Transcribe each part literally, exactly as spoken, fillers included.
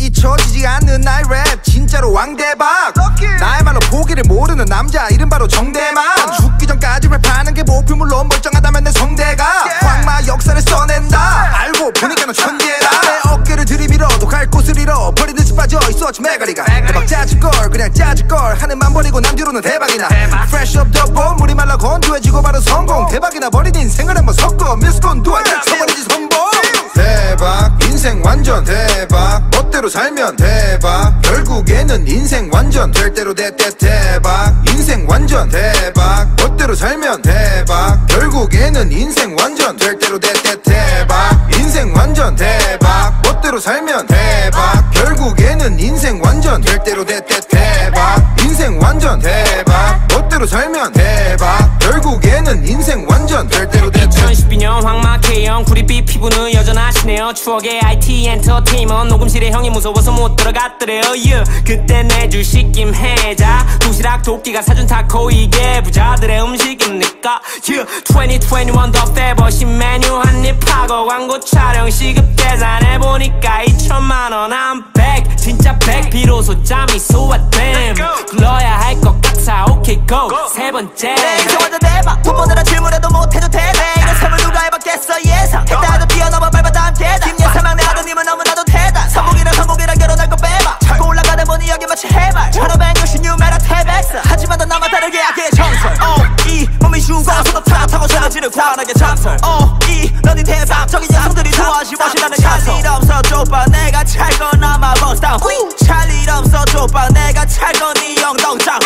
잊혀지지 않는 나의 랩 진짜로 왕대박. 나야말로 포기를 모르는 남자 이름 바로 정대만. 죽기 전까지 랩하는 게 목표 물론 멀쩡하다면 내 성대가 황마 역사를 써낸다. 알고 보니까 넌 천재다. 내 어깨를 들이밀어도 갈 곳을 잃어 버리는 듯이 빠져있어 지메가리가. 대박 짜질걸 그냥 짜질걸 하늘만 버리고 난 뒤로는 대박이나. Fresh up the boat 물이 말라 건조해지고 바로 성공. 대박이나 버린 인생을 한번 섞어 미스콘 두알 쳐버리지 선봉. 대박 인생 완전 대박 멋대로 살면 대박 결국에는 인생 완전 될 대로 대대 대박 인생 완전 대박 멋대로 살면 대박 결국에는 인생 완전 될 대로 대대 대박 인생 완전 대박 멋대로 살면 대박 결국에는 인생 완전 될 대로 대대 대박 인생 완전 대박 멋대로 살면 대박 결국에는 인생 완전 될 대로 대대. 이천십이 년 황마 K형 구릿빛 피부는 여전하시네요. 추억의 아이티 엔터테인먼트 녹음실에 형이 무서워서 못 들어갔더래요. yeah. 그때 내 주식 김혜자 도시락 도끼가 사준 타코 이게 부자들의 음식입니까. yeah. 이천이십일 더 페버신 메뉴 한입 하고 광고 촬영 시급 계산해보니까 이천만 원 한 백 진짜 백 비로소 짬이 소화됨. 불러야 할 것 같아 오케이 고 세 번째 내 인생 완전 대박 돈 버느라 질문해도 못해도 되네. 이런 삶을 누가 해봤겠어 예상 했다도 뛰어넘어 밟아다 함께 김예사망 내 아드님은 너무나도 대단. 성공이랑 성공이랑 결혼할 거 빼봐 자꾸 올라가다 보니 여기 마치 해발 천오백육십 뉴메라 태백스. 하지만 넌 나만 다르게 하기의 정설. 어이 몸이 슈가서도 타타고 전해지는 관하게 잠설. 어이 넌이 대박 적인 여성들이 좋아하시 워시라는 가설. 찰일 없어 좁아 내가 찰건 아마 버스다운. 찰일 없어 좁아 내가 찰건 이 영동장.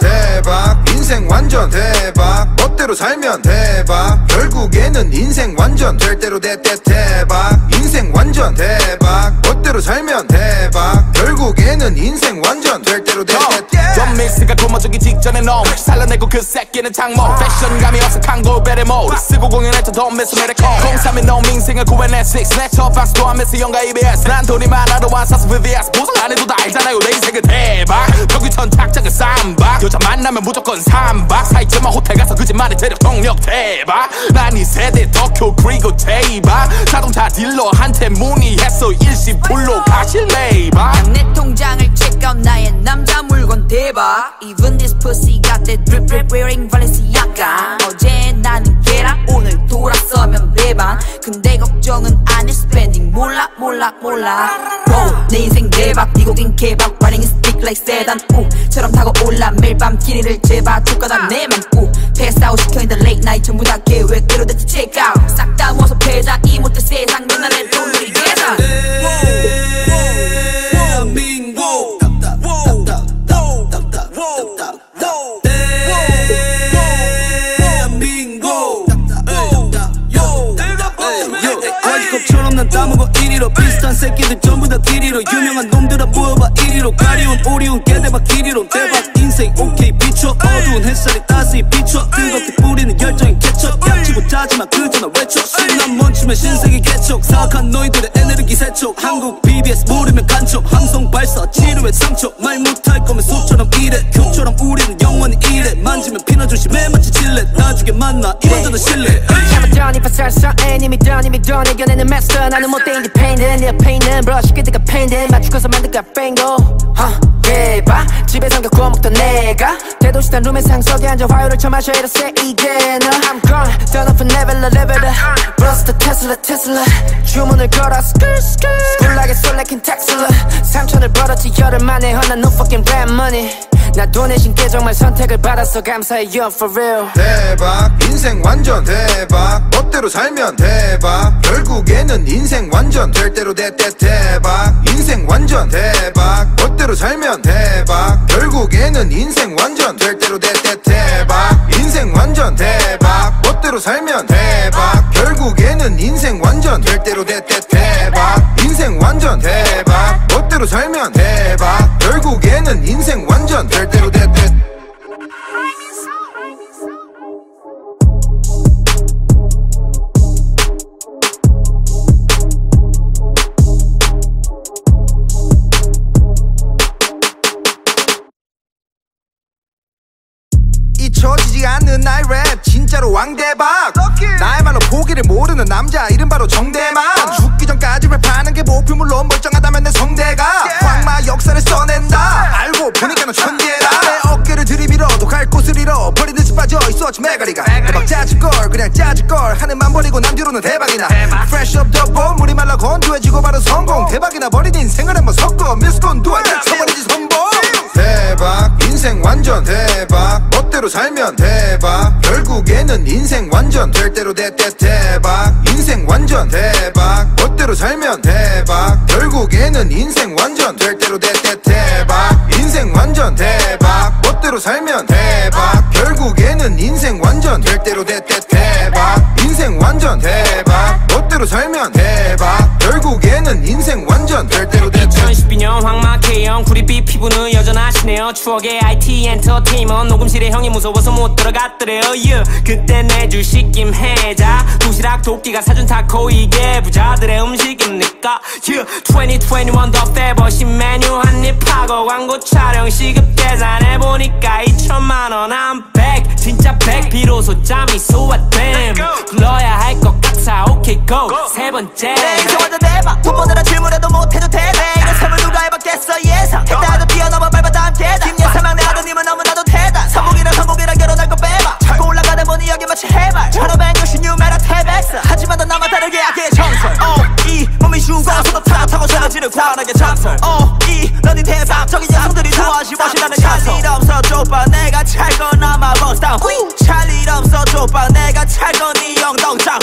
대박 인생 완전 대박 멋대로 살면 대박 결국에는 인생 완전 될 대로 대대 대박 인생 완전 대박 멋대로 살면 대박 결국에는 인생 완전 될 대로 대대 대박. 덤믹스가 고마주기 직전에 놈 살려내고 그 새끼는 장모 패션감이 어색한 골베레 모드 쓰고 공연했던 덤메스 메레코 공삼인 놈 인생을 구해내 식스 내 첫 방송 하면서 영가 이비에스 난 돈이 많아도 안 사서 브이비에스 보상 안 해도 다 알잖아요 내 인생은 대박 벽위천 착착은 쌈박 여자 만나면 무조건 삼박 사이즈만 호텔 가서 그짓만의 재력 동력 대박 난 이 세대 덕후 그리고 대박 자동차 딜러한테 문의했어 일시불로 가실래 봐. 내 통장을 check out 나의 남자 물건 대박. Even this pussy got that drip drip wearing Balenciaga. 어제 나는 걔랑 오늘 돌아서면 배반. 근데 걱정은 안 해 spending 몰라 몰라 몰라. wow, 내 인생 대박 미국인 개박 riding is thick like sedan. 우처럼 타고 올라 매일 밤 길이를 재봐 쫓겨난 내맘. 우 pass out 시켜있는 late night 전부 다 계획대로 됐지 check out. 싹 다 모아서 패자 이 못된 세상 넌 나의 돈들이 계산. 대한민국 와이컵처럼 난 따먹어 이리로 비슷한 새끼들 전부 다 길이로 유명한 놈들아 모여봐 이리로 가리운 오리온 개대박 길이로 대박 인생 오케이 비춰 어두운 햇살이 따스히 비춰 뜨겁게 뿌리는 열정이 개척 약치고 짜지만 그저 나 외쳐 신난 멈추면 신세계 개척 사악한 너희들의 에너지 세척 한국 비비에스 모르면 간첩 함성 발사 치료에 상처 말 못할 거면 속처럼 이래 큐처럼 우리는 영원히 이래 만지면 피나 조심해 마치 질레 나중에 만나 이런저런 실례 잘못된 이 파살사 애니미던 이미던 애견에는 마스터 나는 못돼 independent 내 페인은 브러쉬 그때가 펜든 맞추고서 만들까 뱅고 대박 집에선 겪고 먹던 내가 대도시단 룸의 상석에 앉아 화요를 처마셔 이랬어 이게 너 I'm gone turn off and never level up Bust the Tesla Tesla 주문을 걸어 skr skr 굴락에 쏠래킨 텍슬라 삼천을 벌었지 열흘 만에 헌난 no fucking rap money 나 돈 내신 게 정말 선택을 받았어 감사해 you for real. 대박 인생 완전 대박 멋대로 살면 대박 결국에는 인생 완전 될 대로 대대 대박 인생 완전 대박 멋대로 살면 대박 결국에는 인생 완전 될 대로 대대 대박 인생 완전 대박 멋대로 살면 대박 결국에는 인생 완전 될 대로 대대 대박 인생 완전 대박 멋대로 살면 대박 결국에는 인생 완전 될 대로 대대. 잊혀지지 않는 나의 랩 진짜로 왕대박. 나야말로 포기를 모르는 남자 이름 바로 정대만. 죽기 전까지 랩하는 게 목표 물론 멀쩡하다면 내 성대가 없지 매가리가 대박 짜질걸 그냥 짜질걸 하늘만 버리고 난 뒤로는 대박이나 Fresh up the boat 물이 말라 건조해지고 바로 성공 대박이나 버린 인생을 한번 섞어 미스콘 두알 쳐버리지 선봉 대박 인생 완전 대박 멋대로 살면 대박 결국에는 인생 완전 될 대로 됐대 대박 인생 완전 대박 멋대로 살면 대박 결국에는 인생 완전 될 대로 됐대 대박 인생 완전 대박 멋대로 살면 대박 결국에는 인생 완전 될 대로 됐대 대박 인생 완전 대박 멋대로 살면 대박 결국에는 인생 완전 될 대로 됐대 이천십이 년 황마케형 구릿빛 피부는 여전하시네요 추억의 아이티 엔터테인먼트 녹음실에 형이 무서워서 못 들어갔더래요 yeah. 그때 내줄 시킴 해자 도시락 도끼가 사준 타코 이게 부자들의 음식입니까 yeah. 이천이십일 더 페버신 메뉴 한입하고 광고 촬영 시급 계산해보니까 이천만 원 한 백 진짜 백 비로소 짬이 소화됨 불러야 할 것 같아 오케이 고 세 번째 내 인생 완전 대박 돈 버느라 질문해도 못해도 되네 이런 삶을 누가 해봤겠어 예상 했다도 뛰어넘어 밟았다 함께 김예사망 내 아드님은 너무나도 대단 성공이랑 성공이랑 결혼할 거 빼봐 자꾸 올라가다 보니 여기 마치 해발 천오백육십 뉴메라 태백스 하지만 넌 나만 다르게 하기의 정설 어이 몸이 슈가서도 타고 타고 전화지를 과하게 참설 어이 너니 대박적인 여성들이 좋아하시 멋이라는 가서 찰일 없어 좁아 내가 찰건 아마 버스타운 찰일 없어 좁아 내가 찰건 이 영동장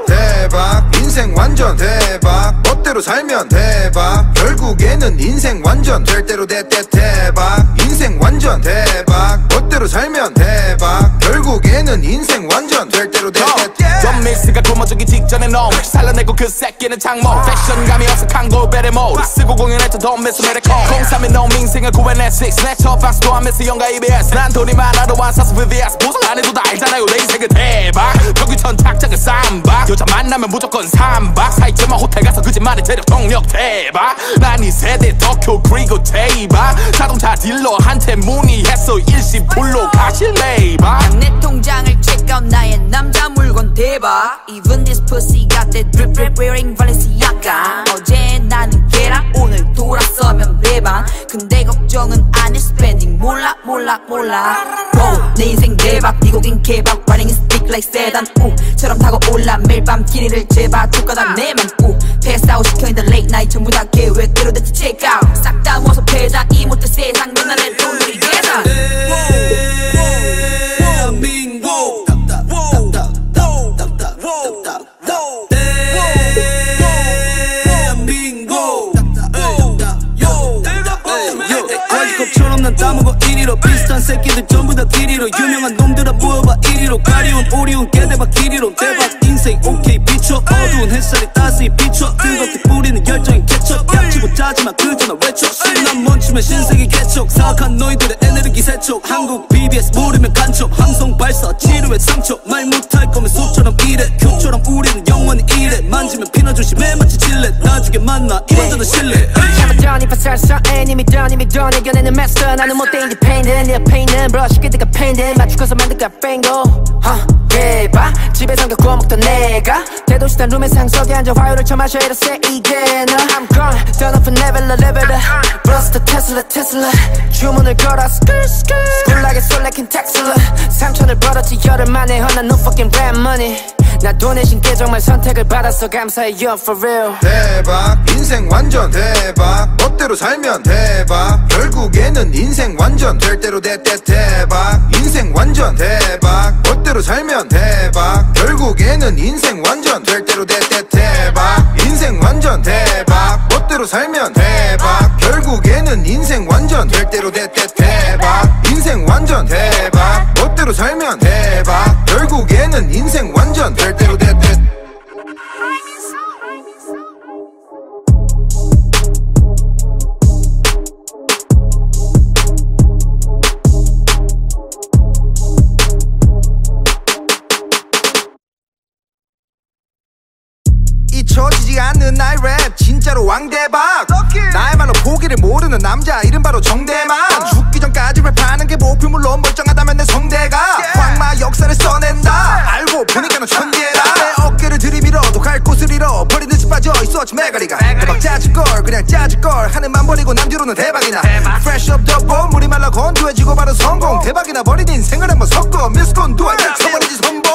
대박 인생 완전 대박 멋대로 살면 대박 결국에는 인생 완전 될 대로 됐대 대박 인생 완전 대박 멋대로 살면 대박 결국에는 인생 완전 될 대로 됐대 전 믹스가 굶어주기 직전에 놈 살려내고 그 새끼는 장모 패션감이 어색한 골베레 모드 쓰고 공연했던 돈 미스 메리코 공삼일 놈 인생을 구해내 식스 내 첫 박스도 하면서 영가 이비에스 난 돈이 많아도 안 사서 브이비에스 보상 안 해도 다 알잖아요 내 인생은 대박 벽위천 착착은 쌈박 여자 만나면 무조건 삼박 사이즈만 호텔 가서 거짓말에 재력 동력 대박 난 이 세대 덕후 그리고 대박 자동차 딜러한테 문의했어 일시불로 가실래봐 내 통장을 체크아웃 나의 남자 물건 대박 Even this pussy got that drip drip wearing Balenciaga 어제 나는 걔랑 오늘 돌아서면 배반 근데 걱정은 안 해 spending 몰라 몰라 몰라 wow, 내 인생 대박 네 곡인 개박 Riding in stick like sedan 우처럼 타고 올라 매일 밤 길이를 재봐 족가다 내맘 우 패스 아웃 시켜있는 late night 전부 다 계획대로 됐지 check out 싹 다 모아서 패자 이 못된 세상 넌 나의 돈들이 계산 대한민국 와이컵처럼 난 따먹어 이리로 비슷한 새끼들 전부 다 길이로 유명한 놈들아 모여봐 이리로 가리운 오리운 개대박 길이로 대박 인생 오케이 비춰 어두운 햇살이 따스히 비춰 뜨겁게 뿌리는 열정이 개척 약치고 짜지만 그저 나 외쳐 신난 멈추면 신세계 개척 사악한 너희들의 에너지 세척 한국 비비에스 모르면 간첩 함성 발사 치료의 상처 말 못할 거면 속처럼 이래 교처럼 우리는 영원히 이래 만지면 피나 조심해 마치 질레 나중에 만나 이 완전한 신뢰 잘못된 이파 살사 애니미 던 이미 던 이겨내는 마스터 나는 못돼 independent 내 페인은 브러쉬 그때가 펜든 맞추고서 만들까 뱅고 대박 집에서 구워 먹던 내가 대도시단 룸의 상석에 앉아 화요를 쳐마셔 이랬어 이게 나 I'm gone turn up and level up level up Bust the Tesla Tesla 주문을 걸어 skr skr 굴락에 쏠래킨 텍슬라 삼천을 벌었지 열흘 만에 헌난 no fucking rap money 나 돈 내신 게 정말 선택을 받았어 감사해 you're for real 대박 인생 완전 대박 멋대로 살면 대박 결국에는 인생 완전 될 대로 됐대 대박 인생 완전 대박 멋대로 살면 대박 결국에는 인생 완전 될 대로 됐대 대박 인생 완전 대박 멋대로 살면 대박 결국에는 인생 완전 될 대로 됐대 대박 인생 완전 대박 멋대로 살면 대박 결국에는 인생 완전 될 대로 됐대 잊혀지지 않는 나의 랩 진짜로 왕대박 나의 말로 포기를 모르는 남자 이름 바로 정대만 죽기 전까지 랩하는 게 목표물로 멀쩡하다면 내 성대가 황마 역사를 써낸다 알고 보니까 넌 천재다 내 어깨를 들이밀어도 갈 곳을 잃어 버리듯이 빠져있었지 매가리가 대박 짜질걸 그냥 짜질걸 하늘만 버리고 남 뒤로는 대박이나 대박. Fresh up the boat 물이 말라 건조해지고 바로 성공 대박이나 버린 인생을 한번 섞어 미스콘 두어 서버리지 선보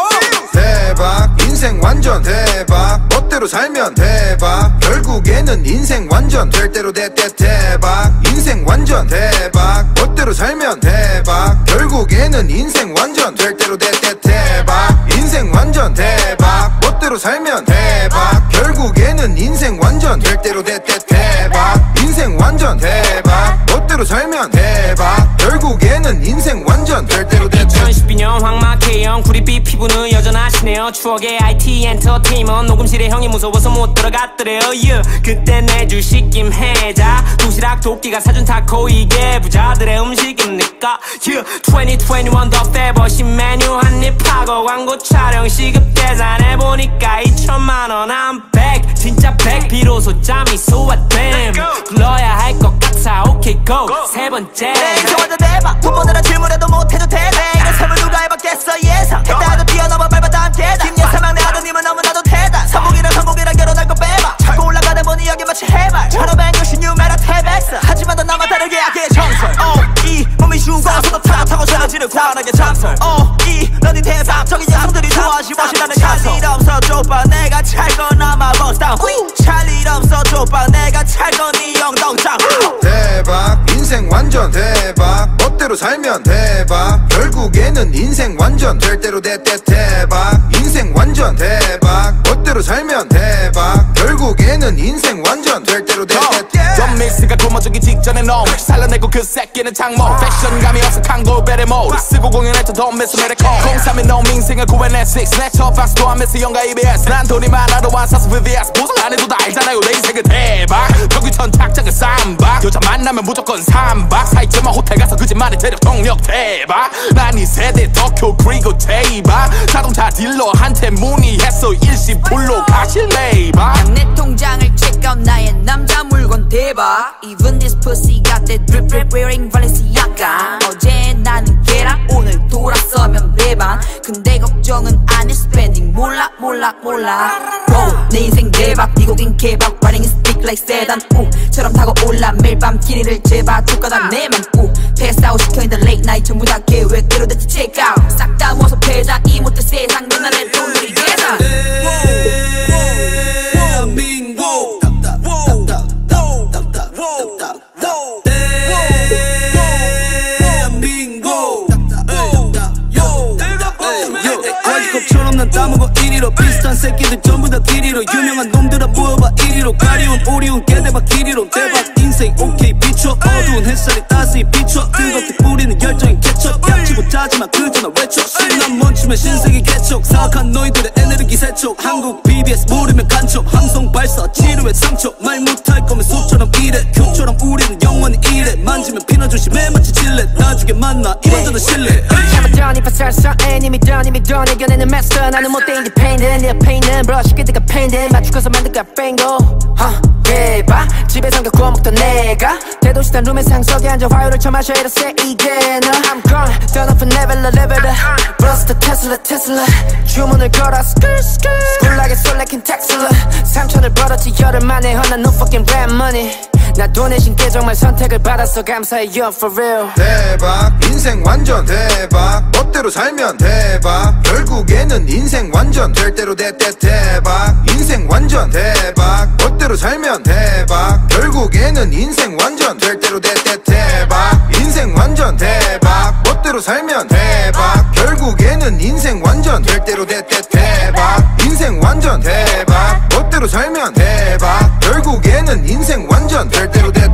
대박 인생 완전 대박 멋대로 살면 대박 결국에는 인생 완전 될 대로 대대 대박 인생 완전 대박 멋대로 살면 대박 결국에는 인생 완전 될 대로 대대 대박 인생 완전 대박 멋대로 살면 대박 결국에는 인생 완전 될 대로 대대 대박 인생 완전 대박 멋대로 살면 대박 결국에는 인생 완전 될 대로 대대 이천십이 년 황마케형 구릿빛 피부는 여전하시네요 추억의 아이티 엔터테인먼트 녹음실에 형이 무서워서 못 들어갔더래요 yeah. 그때 내줄 시킴 해자 도시락 도끼가 사준 타코 이게 부자들의 음식입니까 yeah. 이천이십일 더 페버신 메뉴 한입하고 광고 촬영 시급 계산해보니까 이천만 원 한 백 진짜 백 비로소 짬이 소화됨 불러야 할 것 같아 오케이 고 세 번째 내 완전 대박 돈 버느라 질문해도 못해도 되네 이런 삶을 누가 해봤겠어 예상 했다 해도 뛰어넘어 밟았다 함께 김예사망 내 아드님은 너무나도 대단 성공이랑 성공이랑 결혼할 거 빼봐 차고 올라가다 보니 여기 마치 해발 천오백육십 뉴메라 태백스 하지만 넌 나만 다르게 하기의 정설 어이 몸이 슈가서도 타고 타고 전해지는 과하게 참설 어이 너니 대박적인 녀석들이 좋아하시 워시라는 가설 찰일 없어 좁아 내가 찰건 아마 버스다운 찰일 없어 좁아 내가 찰건 이 영동장 대박 인생 완전 대박 멋대로 살면 대박 결국에는 인생 완전 될 대로 대대 대박 인생 완전 대박 멋대로 살면 대박 결국에는 인생 완전 될 대로 대대 대박 전 믹스가 굶어주기 직전에 놈 살려내고 그 새끼는 장모 패션감이 없어 칸고베레 모드 쓰고 공연했던 돈 매수 메레코 공삼일 놈 인생을 구해내 six 랩터 박스도 하면서 영가 이비에스 난 돈이 많아도 안 사서 브이비에스 보상 안 해도 다 알잖아요 내 인생은 대박 여기 전 착장은 쌈박 여자 만나면 무조건 삼박 사이즈만 호텔 가서 거짓말에 대력 동력 대박 난 이 세대 덕후 그리고 대박 자동차 딜러한테 문의했어 일시불로 가실래봐 내 통장을 check out 나의 남자 물건 대박 Even this pussy got that drip drip wearing Balenciaga 어제 나는 걔랑 오늘 돌아서면 배반 근데 걱정은 안 해 spending 몰라 몰라 몰라 wow, 내 인생 대박 네 곡인 개박 Riding is thick like sedan 우처럼 타고 올라 매일 밤 길이를 재봐 족가다 내맘 우 패스 아웃 시켜 in the late night 전부 다 계획대로 됐지 check out 싹 다 모아서 패자 이 못된 세상 넌 나의 돈들이 계산 대한민국 와이컵처럼 난 따먹어 이리로 비슷한 새끼들 전부 다 길이로 유명한 놈들아 모여봐 이리로 가리운 오리운 개대박 길이로 대박 인생 오케이 비춰 어두운 햇살이 따스히 비춰 뜨겁게 뿌리는 열정이 개척 약치 못하지만 그저 나 외쳐 신난 멈추면 신세계 개척 사악한 너희들의 에너지 세척 한국 비비에스 모르면 간첩 함성 발사 치료의 상처 말 못할 거면 속처럼 이래 교처럼 우리는 영원히 이래 만지면 피나 조심해 마치 질레 나중에 만나 이 완전한 신뢰 Done if I start something 이미 done 이미 done 이겨내는 master 나는 못돼 independent 내 페인은 브러쉬 끝에가 painted 맞추고서 만들까 뱅고 huh, 대박 집에선 겪고 먹던 내가 대도시단 룸의 상석에 앉아 화요를 쳐마셔 이래 say 이게 너 I'm gone done up and level up level up Bust the Tesla Tesla 주문을 걸어 skr skr 꿀나게 쏠래킨 텍슬러 삼천을 벌었지 열흘 만에 허나 no fucking rap money 나 돈 내신 게 정말 선택을 받았어 감사해 you're for real 대박 인생 완전 대박 멋대로 살면 대박 결국에는 인생 완전 될 대로 대대 대박 인생 완전 대박 멋대로 살면 대박 결국에는 인생 완전 될 대로 대대 대박 인생 완전 대박 멋대로 살면 대박 결국에는 인생 완전 될 대로 대대 대박 인생 완전 대박 멋대로 살면 대박 결국에는 인생 완전 될 대로 대대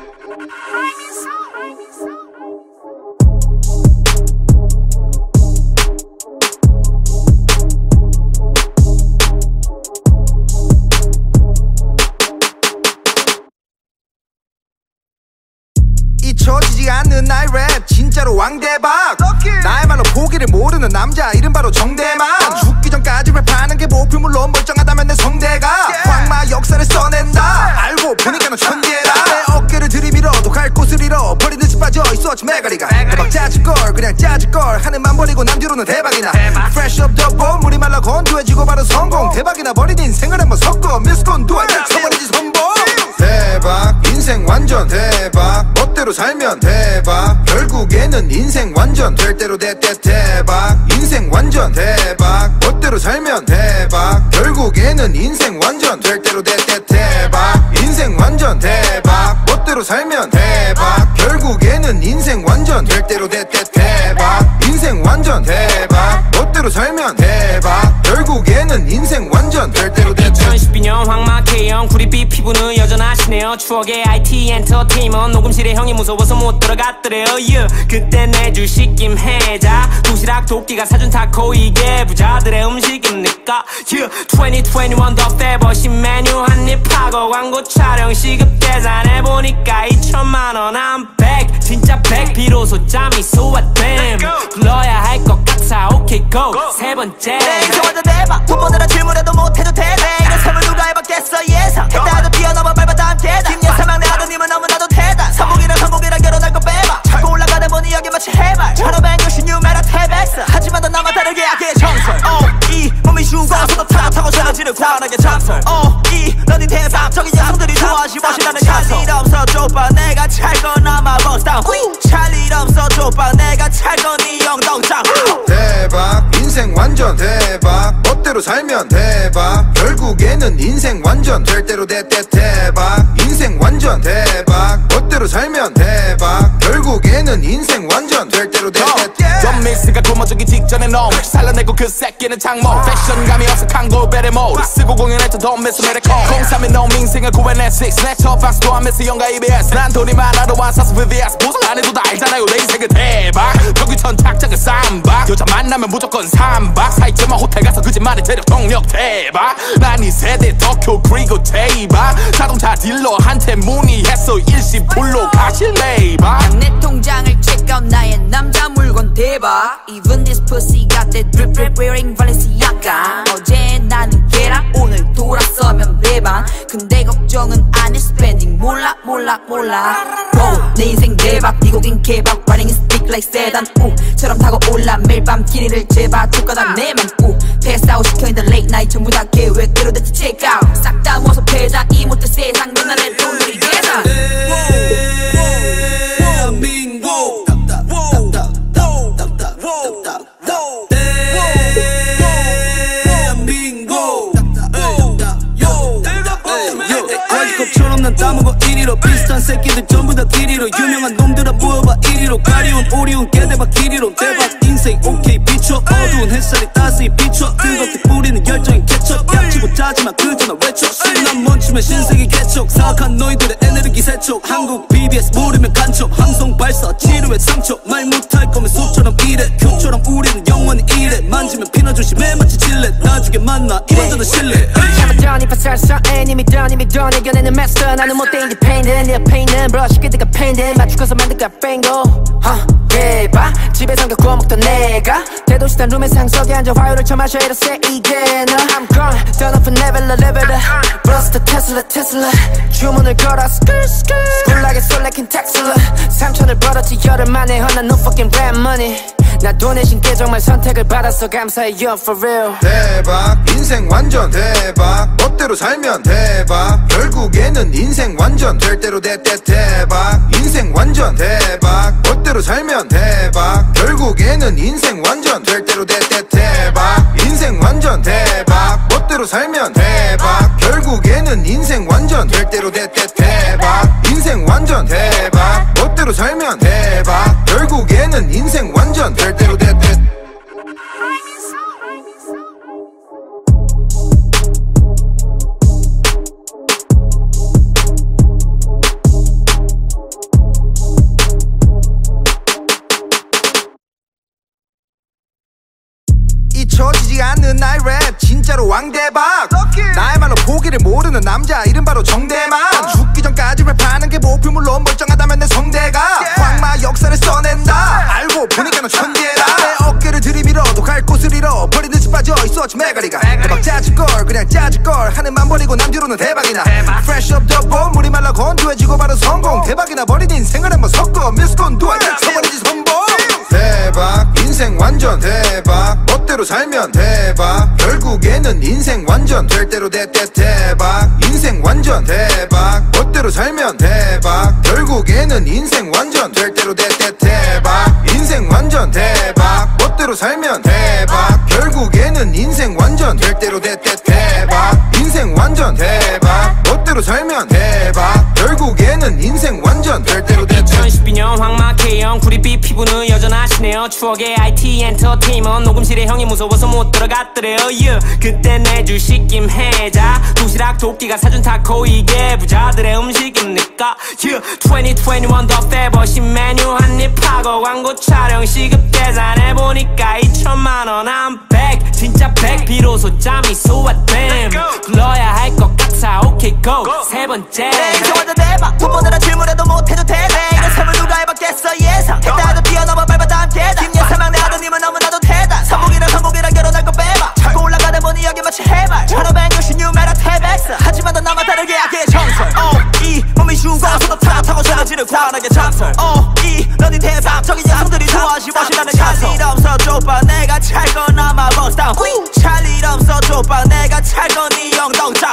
잊혀지지 않는 나의 랩 진짜로 왕대박 나야말로 포기를 모르는 남자 이름 바로 정대만 죽기 전까지 랩하는 게 목표 물론 멀쩡하다면 내 성대가 황마 역사를 써낸다 알고 보니까 넌 천재라 내 어깨를 들이밀어도 갈 곳을 잃어 버리는 듯이 빠져있어 지 메가리가 대박 짜질걸 그냥 짜질걸 하늘만 버리고 남 뒤로는 대박이나 Fresh up the boat 물이 말라 건조해지고 바로 성공 대박이나 버린 인생을 한번 섞어 미스콘 두어 서버리지 선보 대박 인생 인생 완전 대박 멋대로 살면 대박 결국에는 인생 완전 될 대로 대대 대박 인생 완전 대박 멋대로 살면 대박 결국에는 인생 완전 될 대로 대대 대박 인생 완전 대박 멋대로 살면 대박 결국에는 인생 완전 될 대로 대대 대박 인생 완전 대박 멋대로 살면 대박 결국에는 인생 완전 될 대로 대대 이천십이 년 황마 K형 구릿빛 피부는 여전하시네요 추억의 아이티 엔터테인먼트 녹음실에 형이 무서워서 못 들어갔더래요 yeah. 그때 내 주식 김혜자 도시락 도끼가 사준 타코 이게 부자들의 음식입니까 yeah. 이천이십일 더 페버신 메뉴 한입 하고 광고 촬영 시급 계산해보니까 이천만 원 한 백 진짜 백 비로소 짬이 소화됨 불러야 할 것 같아 오케이 고 세 번째 내 인생 완전 대박 두 번이나 질문해도 못해도 되네 이런 삶을 누가 해봤겠어 예상 했다도 뛰어넘어 밟아다 함께 김 예사망 내 아드님은 너무나도 대단 성공이랑 성공이랑 결혼할 거 빼봐 자꾸 올라가다 보니 여기 마치 해발 천오백육십 뉴메라 태백스 하지만 넌 나만 다르게 하게 정설 어이 몸이 슈가서도 타타고 전화지를 관하게 잠설 어이 너니 대박적인 여성들이 좋아하시 워시라는 찰 일 없어 좁아 내가 찰건 아마 버스다운 찰일 없어 좁아 내가 찰건 이 영동장 대박 인생 완전 대박 멋대로 살면 대박 결국에는 인생 완전 될 대로 대대 대박 인생 완전 대박 멋대로 살면 대박 결국에는 인생 완전 될 대로 대대 대박 덤믹스가 고무주기 직전에 놈 살려내고 그 새끼는 장모 패션감이 없어 칸고 베레 모드 쓰고 공연했던 돈 매수 메레코 공삼의 놈 인생을 구해내 식스 내 첫 박스도 하면서 영가 이비에스 난 돈이 많아도 안 사서 브이비에스 보상 안 해도 다 알잖아요 내 인생은 대박 여기선 착착은 쌈박 여자 만나면 무조건 삼박 사이점만 호텔 가서 그 집만의 재력 동력 대박 난 이 세대 덕후 그리고 대박 자동차 딜러한테 문의했어 일시불로 가실래 봐 내 통장을 check 나의 남자 물건 대박 Even this pussy got that drip drip wearing Balenciaga 어제 나는 걔랑 오늘 돌아서면 배반 근데 걱정은 안 해 spending 몰라 몰라 몰라 wow, 내 인생 대박 네 곡인 개박 Riding is thick like sedan 우처럼 타고 올라 매일 밤 길이를 재봐 줄 거다 내맘 우 패스 아웃 시켜있는 late night 전부 다 계획대로 됐지 check out 싹 다 모서 패자 이 못된 세상 넌 나의 돈들이 계산 대한민국 과지컵처럼 난 따먹어 이리로 비슷한 새끼들 전부 다 길이로 유명한 놈들아 부어봐 이리로 가리운 오리온 개대박 길이로 대박 인생 오케이 비춰 어두운 햇살이 따스히 비춰 뜨겁게 뿌리는 열정이 개척 약치고 짜지만 그저 나 외쳐 신난 멈추면 신세계 개척 사악한 너희들의 에너지 세척 한국 비비에스 모르면 간첩 함성 발사 치료에 상처 말 못할 거면 소처럼 일해 교처럼 우리는 영원히 이래 만지면 피나 조심해 마치 질레 나중에 만나 이런저런 실례 잘못던 이파 살사 애니미던 이미던 이겨내는 마스터 나는 못돼 independent 내 옆에 있는 브러쉬 그때가 팬들 맞추고서 만들 거야 뱅고 대박 집에선 갖고 먹던 내가 대도시단 룸의 상석에 앉아 화요를 쳐마셔 이랬어 이게 너 I'm gone turn up and never level up 버스터 테슬라 테슬라 주문을 걸어 스쿨 스쿨 굴락에 쏠래킨 텍슬라 삼천을 벌었지 열흘 만에 헌난 no fucking rap money 나 돈 대신 게 정말 선택을 받았어 감사해 you for real 대박 인생 완전 대박 멋대로 살면 대박 결국에는 인생 완전 될 대로 대대 대박 인생 완전 대박 멋대로 살면 대박 결국에는 인생 완전 될 대로 대대 대박 인생 완전 대박 멋대로 살면 대박 결국에는 인생 완전 될 대로 대대 대박 인생 완전 대박 멋대로 살면 대박 결국에는 인생 완전 될 대로 대대 잊혀지지 않는 나의 랩 진짜로 왕대박 나야말로 포기를 모르는 남자 이름 바로 정대만 죽기 전까지 랩하는 게 목표 물론 멀쩡하다면 내 성대가 황마 역사를 써낸다 알고 보니까 넌 천재다 내 어깨를 들이밀어도 갈 곳을 잃어 버리듯이 빠져있어 지메가리가 대박 짜질걸 그냥 짜질걸 하늘만 버리고 남 뒤로는 대박이나 Fresh up the boat 물이 말라 건조해지고 바로 성공 대박이나 버린 인생을 한번 섞어 미스콘 두알 서버리지 선봉 대박 인생 완전 대박 멋대로 살면 대박 결국에는 인생 완전 될 대로 대대 대박 인생 완전 대박 멋대로 살면 대박 결국에는 인생 완전 될 대로 됐대 대박 인생 완전 대박 멋대로 살면 대박 결국에는 인생 완전 될 대로 됐대 대박 인생 완전 대박 멋대로 살면 대박 결국에는 인생 완전 될 대로 됐대 이천십이 년 황마케형 구릿빛 피부는 여전하시네요 추억의 아이티 엔터테인먼트 녹음실에 형이 무서워서 못 들어갔더래요 yeah. 그때 내 주식 김혜자 도시락 도끼가 사준 타코 이게 부자들의 음식입니까 yeah. 이천이십일 더 페버신 메뉴 한입하고 광고 촬영 시급 계산해보니까 이천만 원 한 백 진짜 백 비로소 짬이 소화됨 불러야 할 것 같아 오케이 고 세 번째 인생 완전 대박 돈 버느라 질문해도 못해도 되네 이런 삶을 누가 해봤겠어 예상 했다도 뛰어넘어 밟았다 함께 김예사망 내 아드님은 너무나도 대단 성공이랑 성공이랑 결혼할 거 빼봐 차고 올라가다 보니 여기 마치 해발 천오백육십 뉴메라 태백스 하지만 넌 나만 다르게 하기의 정설 어이 몸이 슈가서도 타타고 전해지는 과하게 참설 어이 너니 대박적인 녀석들이 좋아하시 워시라는 가설 찰일 없어 좁아 내가 찰건 아마 버스다운 찰일 없어 좁아 내가 찰건 이 영동장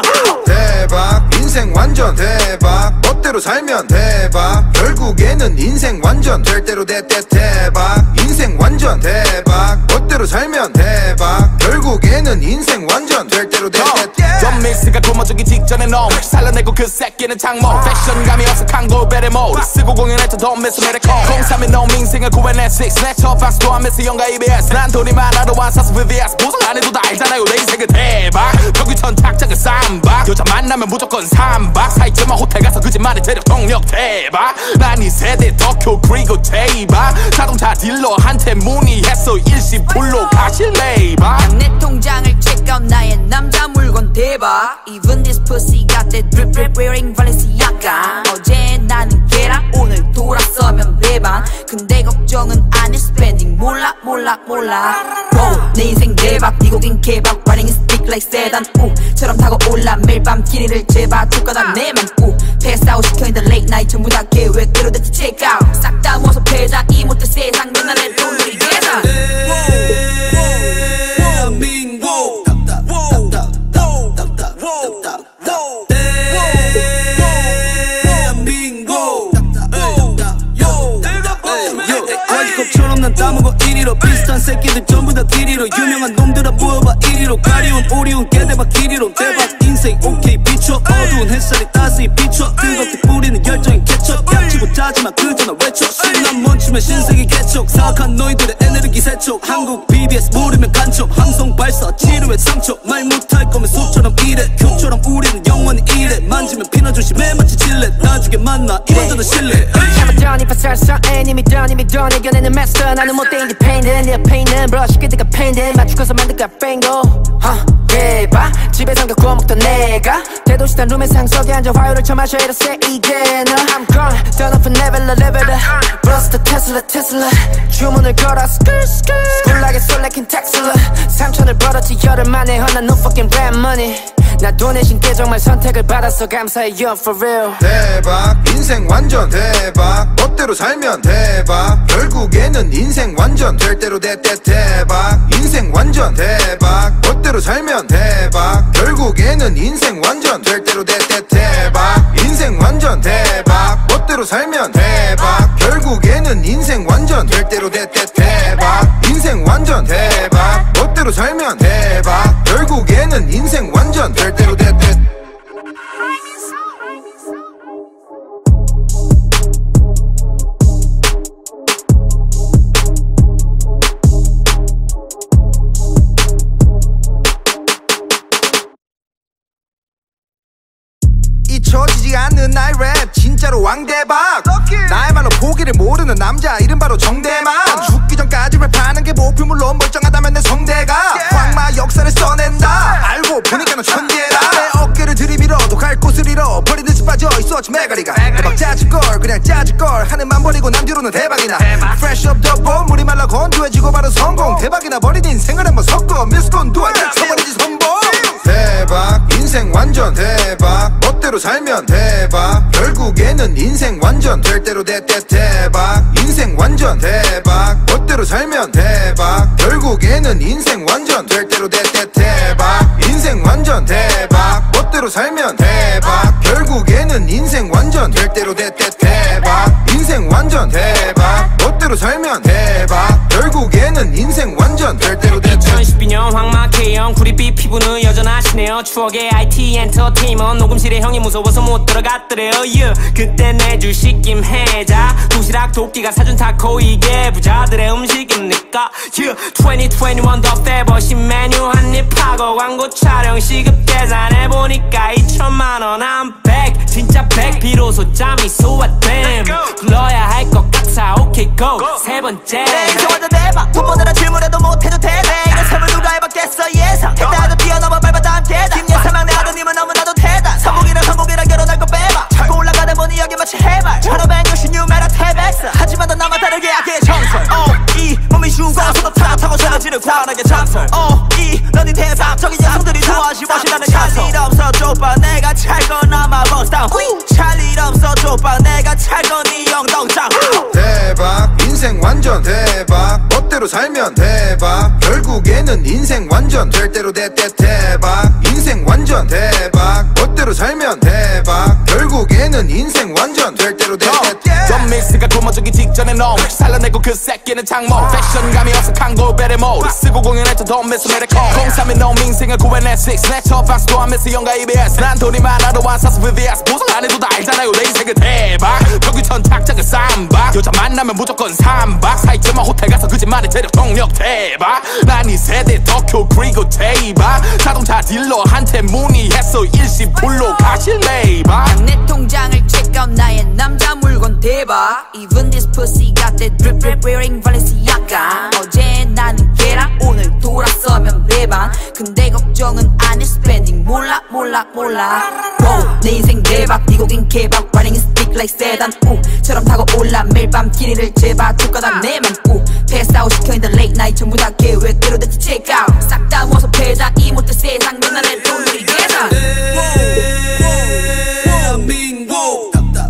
대박 인생 완전 대박 멋대로 살면 대박 결국에는 인생 완전 될 대로 됐대 대박 인생 완전 대박 멋대로 살면 대박 결국에는 인생 완전 될 대로 됐대 전 믹스가 굶어주기 직전에 놈 살려내고 그 새끼는 장모 패션감이 어색한 골베레 모드 쓰고 공연했던 돈 매수 메레코 공삼이 놈 인생을 구해내 식스 내 첫 박스도 하면서 영가 이비에스 난 돈이 많아도 안 사서 브이비에스 보상 안 해도 다 알잖아요 내 인생은 대박 여기 전 착장은 쌈박 여자 만나면 무조건 삼박 사이즈만 호텔 가서 거짓말에 대력 동력 대박 난 이 세대 덕후 그리고 대박 자동차 딜러한테 문의했어 일시불로 가실래 봐 내 통장을 check out 나의 남자 물건 대박 Even this pussy got that drip drip wearing Balenciaga 어제 나는 걔랑 오늘 돌아서면 배반 근데 걱정은 안해 spending 몰라 몰라 몰라 wow, 내 인생 대박 네 곡인 개박 Riding a stick like sedan 우처럼 타고 올라 매일 밤 길이를 재봐 주가다 내만 우 패스 아웃 시켜있는 late night 전부 다 계획대로 됐지 check out 싹 다 모서 패자 이 못된 세상 넌 나의 돈들이 계산 대한민국 와이컵처럼 난 따먹어 이리로 비슷한 새끼들 전부 다 길이로 유명한 놈들아 부어봐 이리로 가리운 오리운 개대박 길이로 대박 인생 오케이 비춰 어두운 햇살이 따스히 비춰 뜨겁게 뿌리는 열정이 개척 약치 못하지만 그저 나 외쳐 신난 멈추면 신세계 개척 사악한 너희들의 에너지 세척 한국 비비에스 모르면 간첩 함성 발사 치료의 상처 말 못할 거면 속처럼 이래 교처럼 우리는 영원히 이래 만지면 피나 조심해 마치 질렛 나중에 만나 이런저런 실례 잘못된 이 파살사 애니미던 이미던 이겨내는 마스터 나는 못돼 independent 내 페인은 브러쉬 그때가 페인데 맞추고서 만들까 뱅고 대박 집에선 겪고 먹던 내가 대도시단 룸의 상석에 앉아 화요를 처마셔 이랬어 이제 너 I'm gone turn up and level up level up 버스터 테슬라 테슬라 주문을 걸어 skr skr 꿀나게 쏠래킨 텍슬라 삼천을 벌었지 열흘 만에 헌난 no fucking rap money 나 돈 대신 계정만 선택을 받았어 감사해 you're for real 대박 인생 완전 대박 멋대로 살면 대박 결국에는 인생 완전 될 대로 됐대 대박 인생 완전 대박 멋대로 살면 대박 결국에는 인생 완전 될 대로 됐대 대박 인생 완전 대박 멋대로 살면 대박 결국에는 인생 완전 될 대로 됐대 대박 인생 완전 대박 멋대로 살면 대박 결국에는 인생 완전 될 대로 됐대 잊혀지지 않는 나의 랩 진짜로 왕대박 나야말로 포기를 모르는 남자 이름 바로 정대만 죽기 전까지 랩하는 게 목표 물론 멀쩡하다면 내 성대가 황마 역사를 써낸다 알고 보니까 넌 천재라 내 어깨를 들이밀어도 갈 곳을 잃어 버리듯이 빠져있어 지 메가리가 대박 짜질걸 그냥 짜질걸 하늘만 버리고 난 뒤로는 대박이나 Fresh up the ball 물이 말라 건조해지고 바로 성공 대박이나 버린 인생을 한번 섞어 밀스콘 두알 쳐버리지 선봉 대박 인생 완전 대박 멋대로 살면 대박 결국에는 인생 완전 될 대로 됐대 대박 인생 완전 대박 멋대로 살면 대박 결국에는 인생 완전 될 대로 됐대 대박 인생 완전 대박 멋대로 살면 대박 결국에는 인생 완전 될 대로 됐대 대박 완전 대박 멋대로 살면 대박 결국에는 인생 완전 될 대로 됐대 이천십이 년 황마 K형 구릿빛 피부는 여전하시네요 추억의 아이티 엔터테인먼트 녹음실에 형이 무서워서 못 들어갔더래요 yeah. 그때 내 주식 김혜자 도시락 도끼가 사준 타코 이게 부자들의 음식입니까 yeah. 이천이십일 더 페버신 메뉴 한입 하고 광고 촬영 시급 계산해보니까 이천만 원 한 백 진짜 백 비로소 짬이 소화됨 불러야 할 것 같아 오케이 고 세 번째 내 인생 완전 대박 돈 버느라 질문해도 못해도 되네 이런 삶을 누가 해봤겠어 예상 했다도 뛰어넘어 밟아 다음 계단 김예사랑 내 아드님은 너무나도 대단 성공이랑 성공이랑 결혼할 거 빼봐 자꾸 올라가다 보니 여기 마치 해발 천오백육십 뉴메라 태백스 하지만 넌 나만 다르게 하게 정설 어이 몸이 슈거서도 타고 타고 전화지를 과하게 잠설 어이 넌이 대박적인 여성들이 좋아하시 워시라는 가설 일 없어 좁아 내가 찰건 아마 버스다운 찰일 없어 좁아 내가 찰건 이 영동장 대박 인생 완전 대박 멋대로 살면 대박 결국에는 인생 완전 될 대로 됐대 대박 인생 완전 대박 멋대로 살면 대박 결국에는 인생 완전 될 대로 됐대 전 믹스가 굶어주기 직전에 놈 살려내고 그 새끼는 장모 패션감이 없어 칸고 베레 모드 쓰고 공연했던 돈 매수 메레코 공삼인 놈 인생을 구해내 식스 내 첫 방송도 하면서 영가 이비에스 난 돈이 많아도 안 사서 브이비에스 보상 안 해도 다 알잖아요 내 인생은 대박 벽위천 착착은 쌈박 여자 만나면 무조건 삼박 사이즈만 호텔 가서 그 집만의 재력 동력 대박 난 이 세대 덕후 그리고 대박 자동차 딜러한테 문의했어 일시 불로 가실래 봐 내 통장을 check 나의 남자 물건 대박 Even this pussy got that drip drip wearing Balenciaga 어제 나는 걔랑 오늘 돌아서면 배반 근데 걱정은 안 해 spending 몰라 몰라 몰라 wow, 내 인생 대박 미국인 개박 Riding a stick like sedan 우처럼 타고 올라 매일 밤 길이를 재봐 줄 거다 내맘 우 패스 아웃 시켜있는 late night 전부 다 계획대로 됐지 check out 싹 다 모아서 패자 이 못된 세상 넌 나의 돈들이 계산 대한민국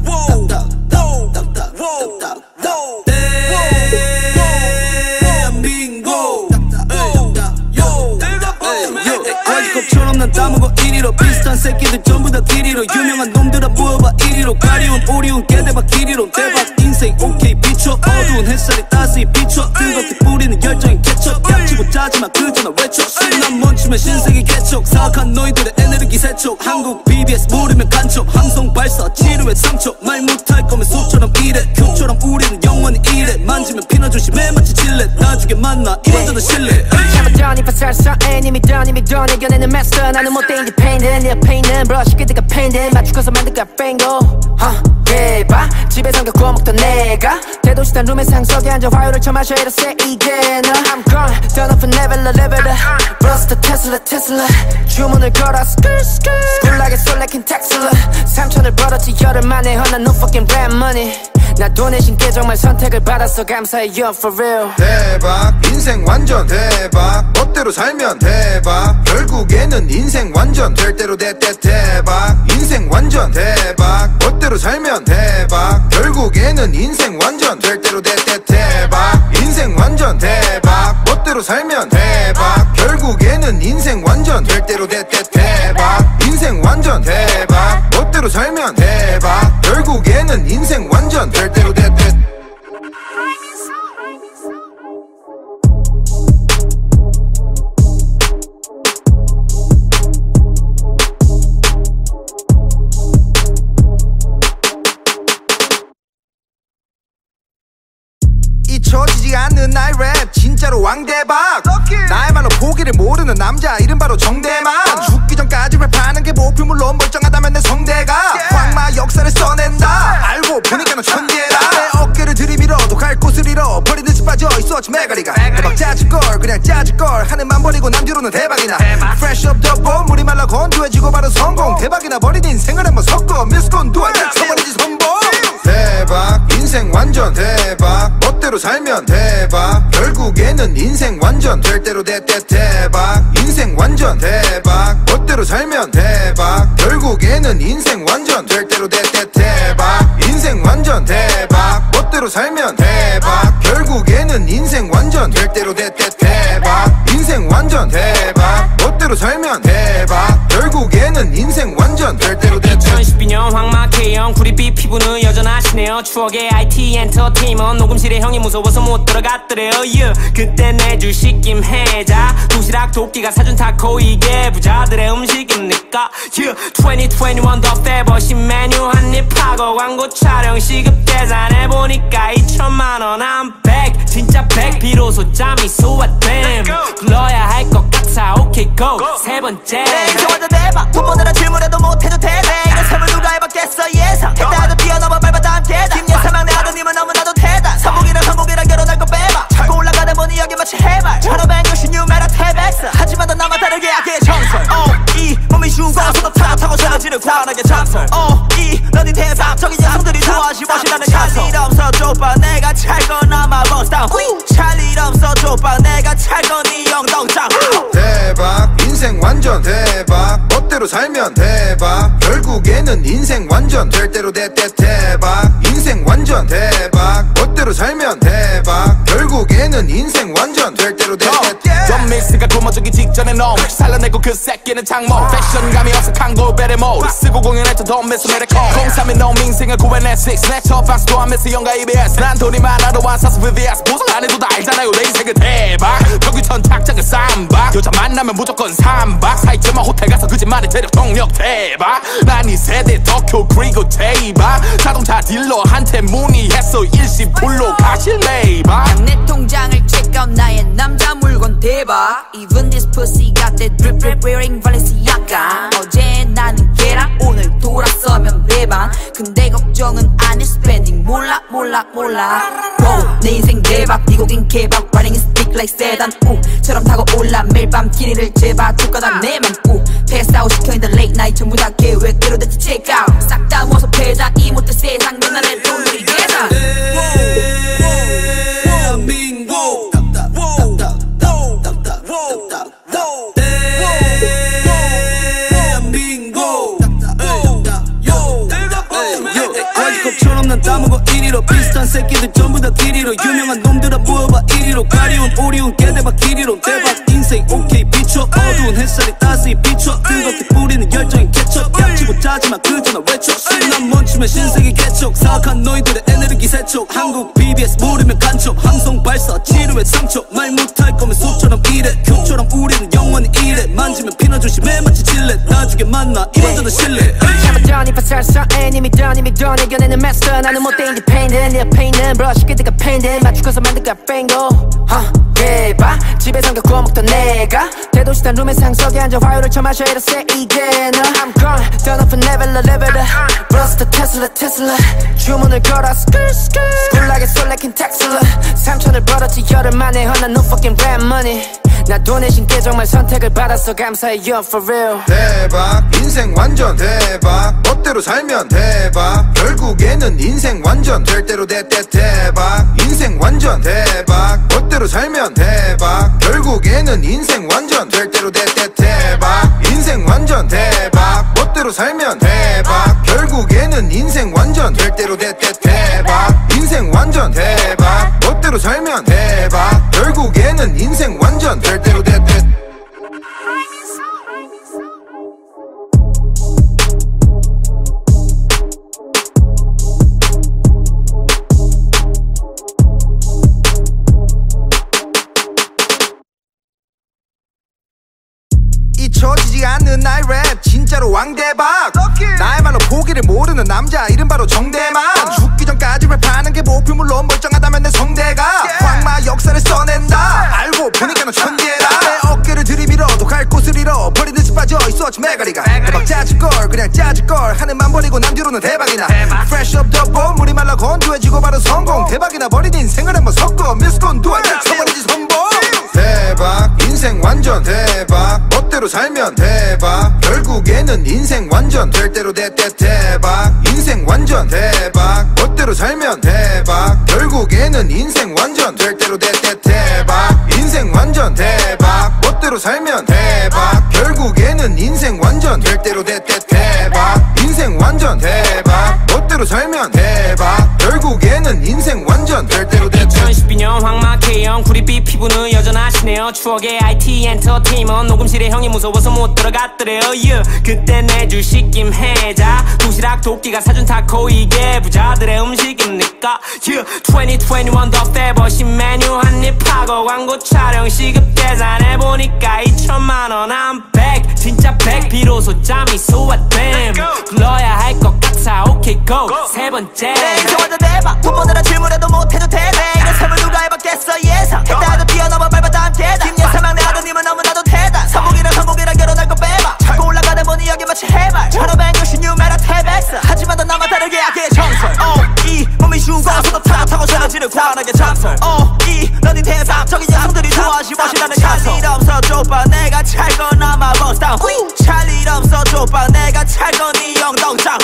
과지컵처럼 난 따먹어 이리로 비슷한 새끼들 전부 다 길이로 유명한 놈들아 모여봐 이리로 가리운 오리온 개대박 길이로 대박 인생 오케이 비춰 어두운 햇살이 따스히 비춰 뜨겁게 뿌리는 열정인 개척 약치고 짜지마 그저나 외쳐 신난 멈추면 신세계 개척 사악한 너희들의 에너지 세척 한국 비비에스 모르면 간첩 항성 발사 치료의 상처 말 못할 거면 소처럼 일해 교처럼 우리는 영원히 이래 만지면 피나 조심해 마치 질레 나중에 만나 이완전한 신뢰 잘못던 이파 살사 애니미던 이미던 이겨내는 마스터 나는 못돼 independent 내 옆에 있는 브러쉬 그때가 팬데 맞추고서 만들 거야 뱅고 대박 집에서 구워 먹던 내가 대도시단 룸의 상석에 앉아 화요를 처마셔 이랬어 이게 나 I'm gone turn up and never level up 버스터 테슬라 테슬라 주문을 걸어 스쿨 스쿨 굴락에 쏠래킨 텍슬라 삼천을 벌었지 열흘 만에 헌난 no fucking rap money 나 돈의 신께 정말 선택을 받았어 감사해 you're for real 대박 인생 완전 대박 멋대로 살면 대박 결국에는 인생 완전 될 대로 됐대 대박 인생 완전 대박 멋대로 살면 대박 결국에는 인생 완전 될 대로 됐대 대박 인생 완전 대박 멋대로 살면 대박 결국에는 인생 완전 될 대로 됐대 대박 인생 완전 대박 멋대로 살면 대박 결국에는 인생 완전 될 대로 됐대 잊혀지지 않는 나의 랩 진짜로 왕대박 나야말로 포기를 모르는 남자 이름 바로 정대만 죽기 전까지 랩하는 게 목표 물론 멀쩡하다면 내 성대가 황마 역사를 써낸다 알고 보니까 넌 천재라 내 어깨를 들이밀어도 갈 곳을 잃어 버리듯이 빠져있어 지메가리가 대박 짜질걸 그냥 짜질걸 하늘만 버리고 난 뒤로는 대박이나 Fresh up the bone 물이 말라 건조해지고 바로 성공 대박이나 버린 인생을 한번 섞어 미스콘 두알 쳐버리지 선봉 대박 인생 완전 대박 멋대로 살면 대박 결국에는 인생 완전 될 대로 됐대 대박 인생 완전 대박 멋대로 살면 대박 결국에는 인생 완전 될 대로 됐대 대박 인생 완전 대박 멋대로 살면 대박 결국에는 인생 완전 될 대로 됐대 대박 인생 완전 대박 멋대로 살면 대박 결국에는 결국에는 인생 완전 될 대로 됐대. 이천십이 년 황마케형 구릿빛 피부는 여전하시네요. 추억의 아이티 엔터테인먼트 녹음실에 형이 무서워서 못 들어갔더래요. yeah. 그때 내주 시킴 해자 도시락 도끼가 사준 타코 이게 부자들의 음식입니까? yeah. 이천이십일 더 페버신 메뉴 한입 하고 광고 촬영 시급 계산해보니까 이천만 원 한 백 진짜 백 비로소 짬이 소화됨 불러야 할 것 같아 오케이 고 세 번째 내 인생 완전 대박 돈 버느라 질문해도 못해도 되네 이런 삶을 누가 해봤겠어 예상 했다도 뛰어넘어 밟았다 함께다 김예사망 내 아드님은 너무나도 대단 성공이랑 성공이랑 결혼할 거 빼봐 자꾸 올라가다 보니 여기 마치 해발 천오백육십 뉴메라 태백스 하지만 넌 나만 다르게 하기의 정설 어, 이 몸이 슈가서도 타고 타고 사라지는 관하게 참설 어, 이 너니 대박적인 여성들이 좋아하시 워시라는 가설 찰일 없어 좁아 내가 찰건 아마 버스다운 찰일 없어 좁아 내가 찰건 이 영동장 대박 인생 완전 대박 멋대로 살면 대박 결국에는 인생 완전 될 대로 됐대. 대박 인생 완전 대박 멋대로 살면 대박 결국에는 인생 완전 될 대로 됐대. 전 믹스가 굶어주기 직전에 놈 살려내고 그 새끼는 장모 패션감이 없어 칸고 베레 모드 쓰고 공연했던 돈 매수 메레코 공삼이 놈 인생을 구해내 식스 내 첫 방송도 하면서 영가 이비에스 난 돈이 많아도 안 사서 브이비에스 보상 안 해도 다 알잖아요 내 인생은 대박 벽위천 탁자가 쌈박 여자 만나면 무조건 삼박 사이즈만 호텔 가서 그 집만의 재력 동력 대박 난 이 세대 덕후 그리고 대박 자동차 딜러한테 문의했어 일시 불로 가실래봐 내 통장을 check 나의 남자 물건 대박 Even this pussy got that drip drip wearing Balenciaga 어제 나는 걔랑 오늘 돌아서면 배반 근데 걱정은 안 해 spending 몰라 몰라 몰라 wow, 내 인생 대박 네 곡인 개박 Riding is thick like sedan 우처럼 타고 올라 매일 밤 길이를 재봐줄 거다 내맘 우 패스 아웃 시켜있는 late night 전부 다 계획대로 됐지 check out 싹 다 모아서 패자 이 못된 세상 넌 나의 돈들이 계산 대한민국 과지컵처럼 난 따먹어 이리로 비슷한 새끼들 전부 다 길이로 유명한 놈들아 모여봐 이리로 가리운 오리온 개대박 길이로 대박 인생 오케이 비춰 어두운 햇살이 따스히 비춰 뜨겁게 뿌리는 열정인 개척 약치고 짜지마 그저나 외쳐 신난 멈추면 신세계 개척 사악한 너희들의 에너지 세척 한국 비비에스 모르면 간첩 항성 발사 지루의 상처 말 못할 거면 소처럼 일해 교처럼 우리는 영원히 이래 만지면 피나 조심해 마치 질레 나중에 만나 이런저런 실례 잘못된 이파 살사 애니미던 이미던 이겨내는 마스터 나는 못돼 independent 내 페인은 브러쉬 그때가 팬데 맞추고서 만들 거야 뱅고 대박 집에선 겪고 먹던 내가 대도시단 룸의 상석에 앉아 화요를 처마셔 이랬어 이게 너 I'm gone turn up and never level up 버스터 테슬라 테슬라 주문을 걸어 스쿨 스쿨 굴락에 솔레킨 텍슬라 삼천을 벌었지 열흘 만에 헌난 no fucking rap money 나 돈의 신께 정말 선택을 받았어 감사해 you're for real 대박 인생 완전 대박 멋대로 살면 대박 결국에는 인생 완전 될 대로 됐대. 대박 인생 완전 대박 멋대로 살면 대박 결국에는 인생 완전 될 대로 됐대. 대박 인생 완전 대박 멋대로 살면 대박 결국에는 인생 완전 될 대로 됐대. 대박 인생 완전 대박 멋대로 살면 대박 결국에는 인생 완전 될 대로 됐대. 잊혀지지 않는 나의 랩 진짜로 왕대박 나야말로 포기를 모르는 남자 이름 바로 정대만 죽기 전까지 랩하는 게 목표 물론 멀쩡하다면 내 성대가 황마 역사를 써낸다 알고 보니까 넌 천재다 내 어깨를 들이밀어도 갈 곳을 잃어 버리듯이 빠져있었지 메가리가 대박 짜질걸 그냥 짜질걸 하늘만 버리고 난 뒤로는 대박이나 Fresh up the ball 물이 말라 건조해지고 바로 성공 대박이나 버린 인생을 한번 섞어 미스콘 두알 쳐버리지 선봉 대박 인생 완전 대박 멋대로 살면 대박 결국에는 인생 완전 될 대로 됐대. 대박 인생 완전 대박 멋대로 살면 대박 결국에는 인생 완전 될 대로 됐대. 대박 인생 완전 대박 멋대로 살면 대박 결국에는 인생 완전 될 대로 됐대. 대박 인생 완전 대박 멋대로 살면 대박 결국에는 인생 완전 될 대로 됐대. 이천십이 년 황마 K-형 구릿빛 피부는 여전하시네요. 추억의 아이티 엔터테인먼트 녹음실에 형이 무서워서 못 들어갔더래요. yeah. 그때 내주 시킴 해자 도시락 도끼가 사준 타코 이게 부자들의 음식입니까? yeah. 이천이십일 더 페버신 메뉴 한입 하고 광고 촬영 시급 계산해보니까 이천만 원 한 백 진짜 백 비로소 짬이 소화됨 불러야 할 것 같아 오케이 고 세 번째 내 인생 완전 대박 돈 버느라 질문해도 못해도 되네 이런 삶을 누가 해봤겠어 예상 했다도 뛰어넘어 밟았다 함께다 김예사랑 내 아드님은 너무나도 대단 성공이랑 성공이랑 결혼할 거 빼봐 자꾸 올라가다 보니 여기 마치 해발 천오백육십 뉴메라 태백스 하지만 넌 나만 다르게 하기의 정설 어이 몸이 슈거서도 타고 타고 사라지는 관하게 잠설 어이 넌이 대박적인 여성들이 좋아하시 워시다는 가설 찰일 없어 좁아 내가 찰건 아마 버스다운 찰일 없어 좁아 내가 찰건 이 영동장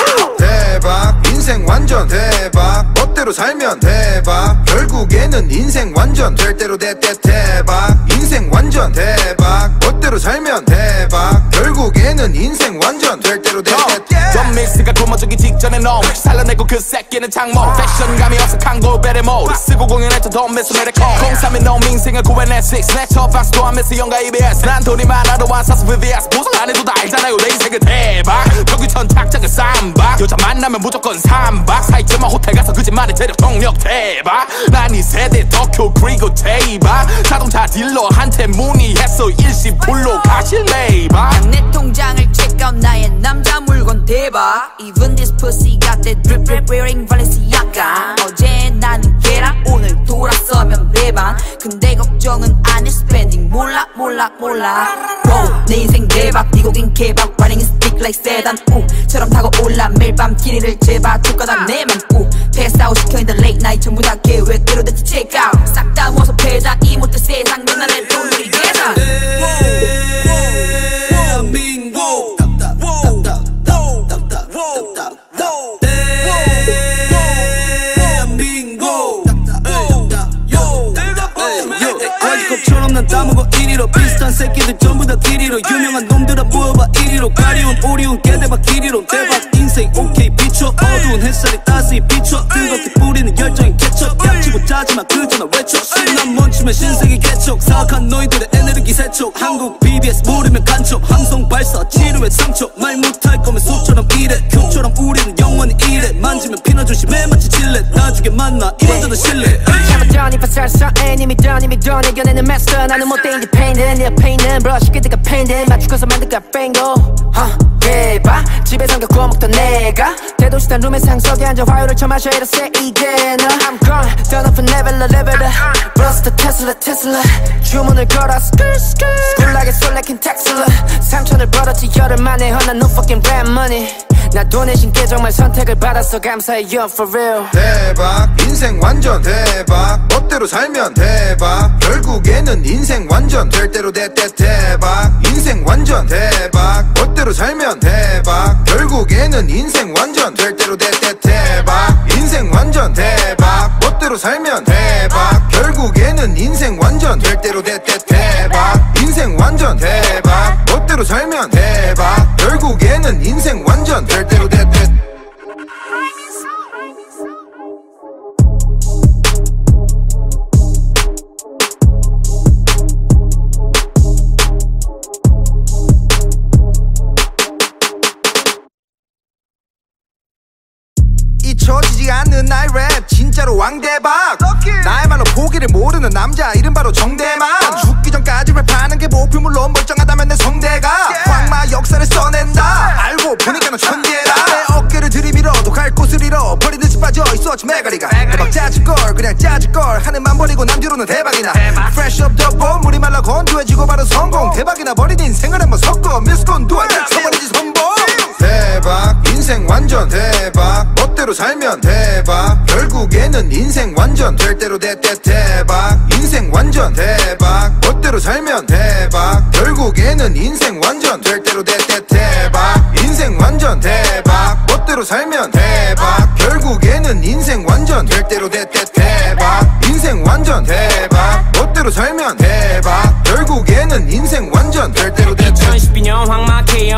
대박 인생 완전 대박 멋대로 살면 대박 결국에는 인생 완전 될 대로 됐대 대박 인생 완전 대박 멋대로 살면 대박 결국에는 인생 완전 될 대로 됐대 전 믹스가 고마주기 직전에 놈 살려내고 그 새끼는 장모 패션감이 없어 칸고 베레 모드 쓰고 공연했던 돈 매수 메레코 공삼인 놈 인생을 구해내 식스 내 첫 박스도 안 매수 영가 이비에스 난 돈이 많아도 안 사서 브이비에스 보상 안 해도 다 알잖아요 내 인생은 대박 평균천 착착은 쌈박 여자 만나면 무조건 삼박 사이즈만 호텔 가서 그 집만의 재력 동력 대박 난 이 세대 덕효 그리고 대박 자동차 딜러한테 문의했어 일시 불로 가실래 봐 내 통장을 check 나의 남자 물건 대박 Even this pussy got that drip drip wearing Balenciaga 어제 나는 걔랑 오늘 돌아서면 배반 근데 걱정은 안 해 spending 몰라 몰라 몰라 wow, 내 인생 대박 미국인 개박 Riding a stick like sedan 우처럼 타고 올라 매일 밤 길이를 재봐 쫓겨다 내면 우 pass out 시켜있는 late night 전부 다 계획대로 됐지 check out 싹 다 모아서 패자 이 못된 세상 넌 나의 돈들이 계산 대한민국 과지컵처럼 난 따먹어 이리로 비슷한 새끼들 전부 다 길이로 유명한 놈들아 모여봐 이리로 가리운 오리온 개대박 길이로 대박 인생 오케이 비춰 어두운 햇살이 따스히 비춰 뜨겁게 뿌리는 열정인 개척 약치고 짜지마 그저 나 외쳐 신난 멈추면 신세계 개척 사악한 너희들의 에너지 세척 한국 비비에스 모르면 간첩 항성 발사 치료의 상처 말 못할 거면 소처럼 이래 교처럼 우리는 영원히 이래 만지면 피나 조심해 마치 질레 나중에 만나 이런저런 실례 잘못던 이파살사 애니미던 이미던 이겨내는 마스터 나는 못돼 independent 내 옆에 브러쉬 그때가 팬데 맞추고서 만들까 뱅고 대박 집에 삼겹 구워 먹던 내가 대도시단 룸의 상석에 앉아 화요를 처마셔 이랬어 이게 나 I'm gone turn up and level up level up 버스트 테슬라 테슬라 주문을 걸어 스쿨 스쿨 꿀나게 솔레킨 텍슬라 삼천을 벌었지 열흘 만에 허나 no fucking rap money 나 돈의 신께 정말 선택을 받았어 감사해 you for real 대박 인생 완전 대박 멋대로 살면 대박 결국에는 인생 완전 될 대로 됐대 대박 인생 완전 대박 멋대로 살면 대박 결국에는 인생 완전 될 대로 됐대 대박 인생 완전 대박 멋대로 살면 대박 결국에는 인생 완전 될 대로 됐대 대박 인생 완전 대박 멋대로 살면 대박 결국에는 인생 완전 될 대로 됐대 잊혀지지 않는 나의 랩 진짜로 왕대박 나야말로 포기를 모르는 남자 이름 바로 정대만 죽기 전까지 랩하는 게 목표 물론 멀쩡하다면 내 성대가 황마 역사를 써낸다 알고 보니까 넌 천재다 내 어깨를 들이밀어도 갈 곳을 잃어 버리듯이 빠져있었지 메가리가 대박 짜질걸 그냥 짜질걸 하늘만 버리고 남 뒤로는 대박이나 Fresh up the ball 물이 말라 건조해지고 바로 성공 대박이나 버린 인생을 한번 섞어 미스콘 두알 쳐버리지 선봉 대박 인생 완전 대박 멋대로 살면 대박 결국에는 인생 완전 될 대로 됐대 대박 인생 완전 대박 멋대로 살면 대박 결국에는 인생 완전 될 대로 됐대 대박 인생 완전 대박 멋대로 살면 대박 결국에는 인생 완전 될 대로 됐대 대박 인생 완전 대박 멋대로 살면 대박 결국에는 인생 완전 될 대로 됐대 이천십이 년 황마 K형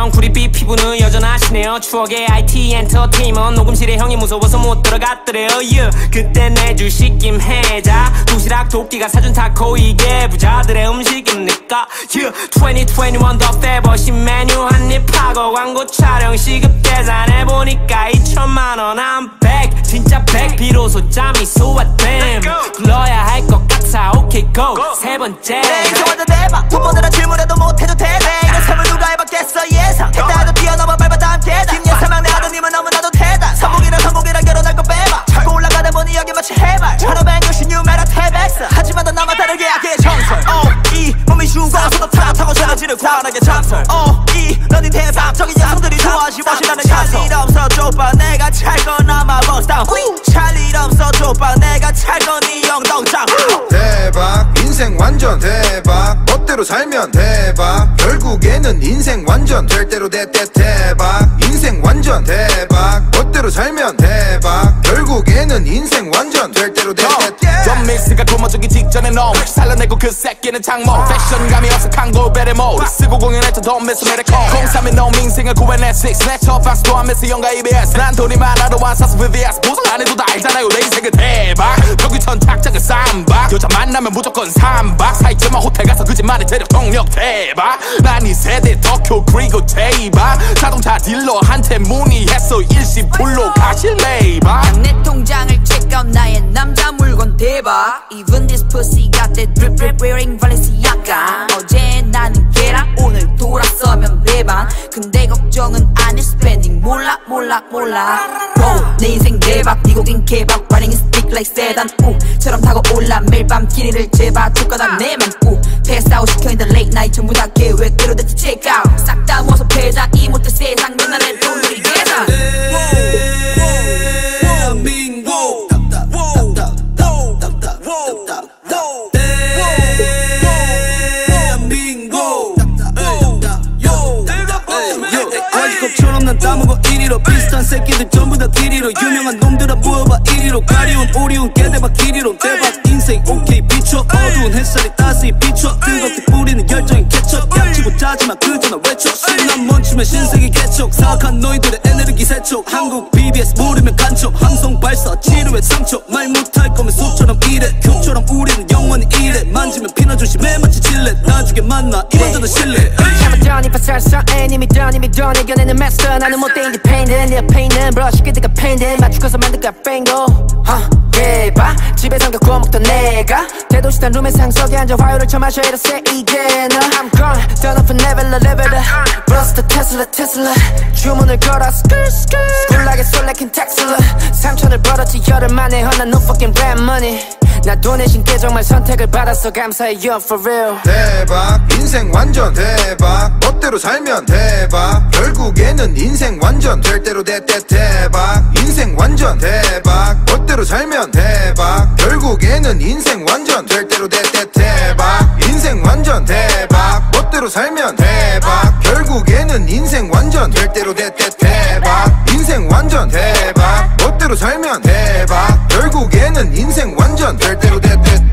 마케형 구릿빛 피부는 여전하시네요. 추억의 아이티 엔터테인먼트 녹음실에 형이 무서워서 못 들어갔더래요. yeah. 그때 내 주식김 해자 도시락 도끼가 사준 타코 이게 부자들의 음식입니까? yeah. 이천이십일 더 페버신 메뉴 한입 하고 광고 촬영 시급 계산해보니까 이천만 원 한 백 진짜 백 비로소 짬이 소화됨 불러야 할 것 같아 오케이 고 세 번째 내 인생 완전 대박 돈 버느라 질문해도 못해도 되네 이런 삶을 누가 해봤겠어 예상 했다 해도 뛰어넘어 밟아다 함께다 김예사망 내 아드님은 너무나도 대단 성공이랑 성공이랑 결혼할 거 빼봐 자꾸 올라가다 보니 여기 마치 해발 천오백 육십 뉴메라 태백스 하지만 넌 나만 다르게 하기의 정설 어이 몸이 슈거서도 타고 타고 사라지는 과하게 장설 어이 너니 대박적인 여성들이 좋아하지 멋이라는 가설 찰 일 없어 좁아 내가 찰건 아마 버스다운 찰일 없어 좁아 내가 찰건 이 영동장 대박 인생 완전 대박 멋대로 살면 대박 결국에는 인생 완전 될 대로 됐대 대박 인생 완전 대박 멋대로 살면 대박 결국에는 인생 완전 될 대로 됐대 전 믹스가 고무주기 직전에 놈 살려내고 그 새끼는 장모 패션감이 없어 칸고 베레모 쓰고 공연했던 돈 매수 메레코 공삼이 놈 인생을 구해내 식스 내 첫 박스도 안 매수 영가 이비에스 난 돈이 많아도 안 사서 브이비에스 보상 안 해도 다 알잖아요 내 인생은 대박 벽위천 탁자가 쌈박 여자 만나면 무조건 삼박 사이즈만 호텔 가서 그 집만의 재력 동력 대박 난 이 세대 덕효 그리고 대박 자동차 딜러한테 문의했어 일시 불로 가실래봐 내 통장을 check 나의 남자 물건 대박 Even this pussy got that drip drip wearing Balenciaga 어제 나는 걔랑 오늘 돌아서면 배반 근데 걱정은 안 해 spending 몰라 몰라 몰라 wow, 내 인생 대박 미국인 케밥 riding is thick like sedan 우처럼 타고 올라 매일 밤 길이를 재봐 줄 거다 내맘 우 패스 아웃 시켜있는 late night 전부 다 계획대로 됐지 check out 싹 다 모아서 패자 이 못된 세상 맨날 내 돈들이 계산 대한민국 과지컵처럼 난 따먹어 이리로 비슷한 새끼들 전부 다 길이로 유명한 놈들아 모여봐 이리로 가리운 오리운 개대박 길이로 대박 인생 오케이 비춰 어두운 햇살이 따스히 비춰 뜨겁게 뿌리는 열정인 개척 약치고 짜지마 그저 나 외쳐 신난 멈추면 신세계 개척 사악한 너희들의 에너지 세척 한국 비비에스 모르면 간첩 항성 발사 지루의 상처 말 못할 거면 소처럼 이래 교처럼 우리는 영원히 이래 만지면 피나 조심해 마치 질레 나중에 만나 이런저런 실례 잘못된 이파 살사 애니미던 이미던 이겨내는 마스터 나는 못돼 independent 내 옆에 있는 브러쉬 그때가 팬데 맞추고서 만들까 뱅고 대박 집에 삼겹 구워 먹던 내가 대도시단 룸의 상석에 앉아 화요를 처마셔 이랬어 이게 나 I'm gone turn up and never level up 브러스 더 테슬라 테슬라 주문을 걸어 스크르 스크르 굴락에 솔레킨 텍슬라 삼천을 벌었지 열흘 만에 허나 no fucking rap money 나 돈 내신 게 정말 선택을 받았어 감사해 you for real 대박 인생 완전 대박 멋대로 살면 대박 결국에는 인생 완전 될 대로 됐대 대박 인생 완전 대박 멋대로 살면 대박 결국에는 인생 완전 될 대로 됐대 대박 인생 완전 대박 멋대로 살면 대박 결국에는 인생 완전 될 대로 됐대 대박 인생 완전 대박 멋대로 살면 대박 결국에는 인생 완전 될 대로 됐대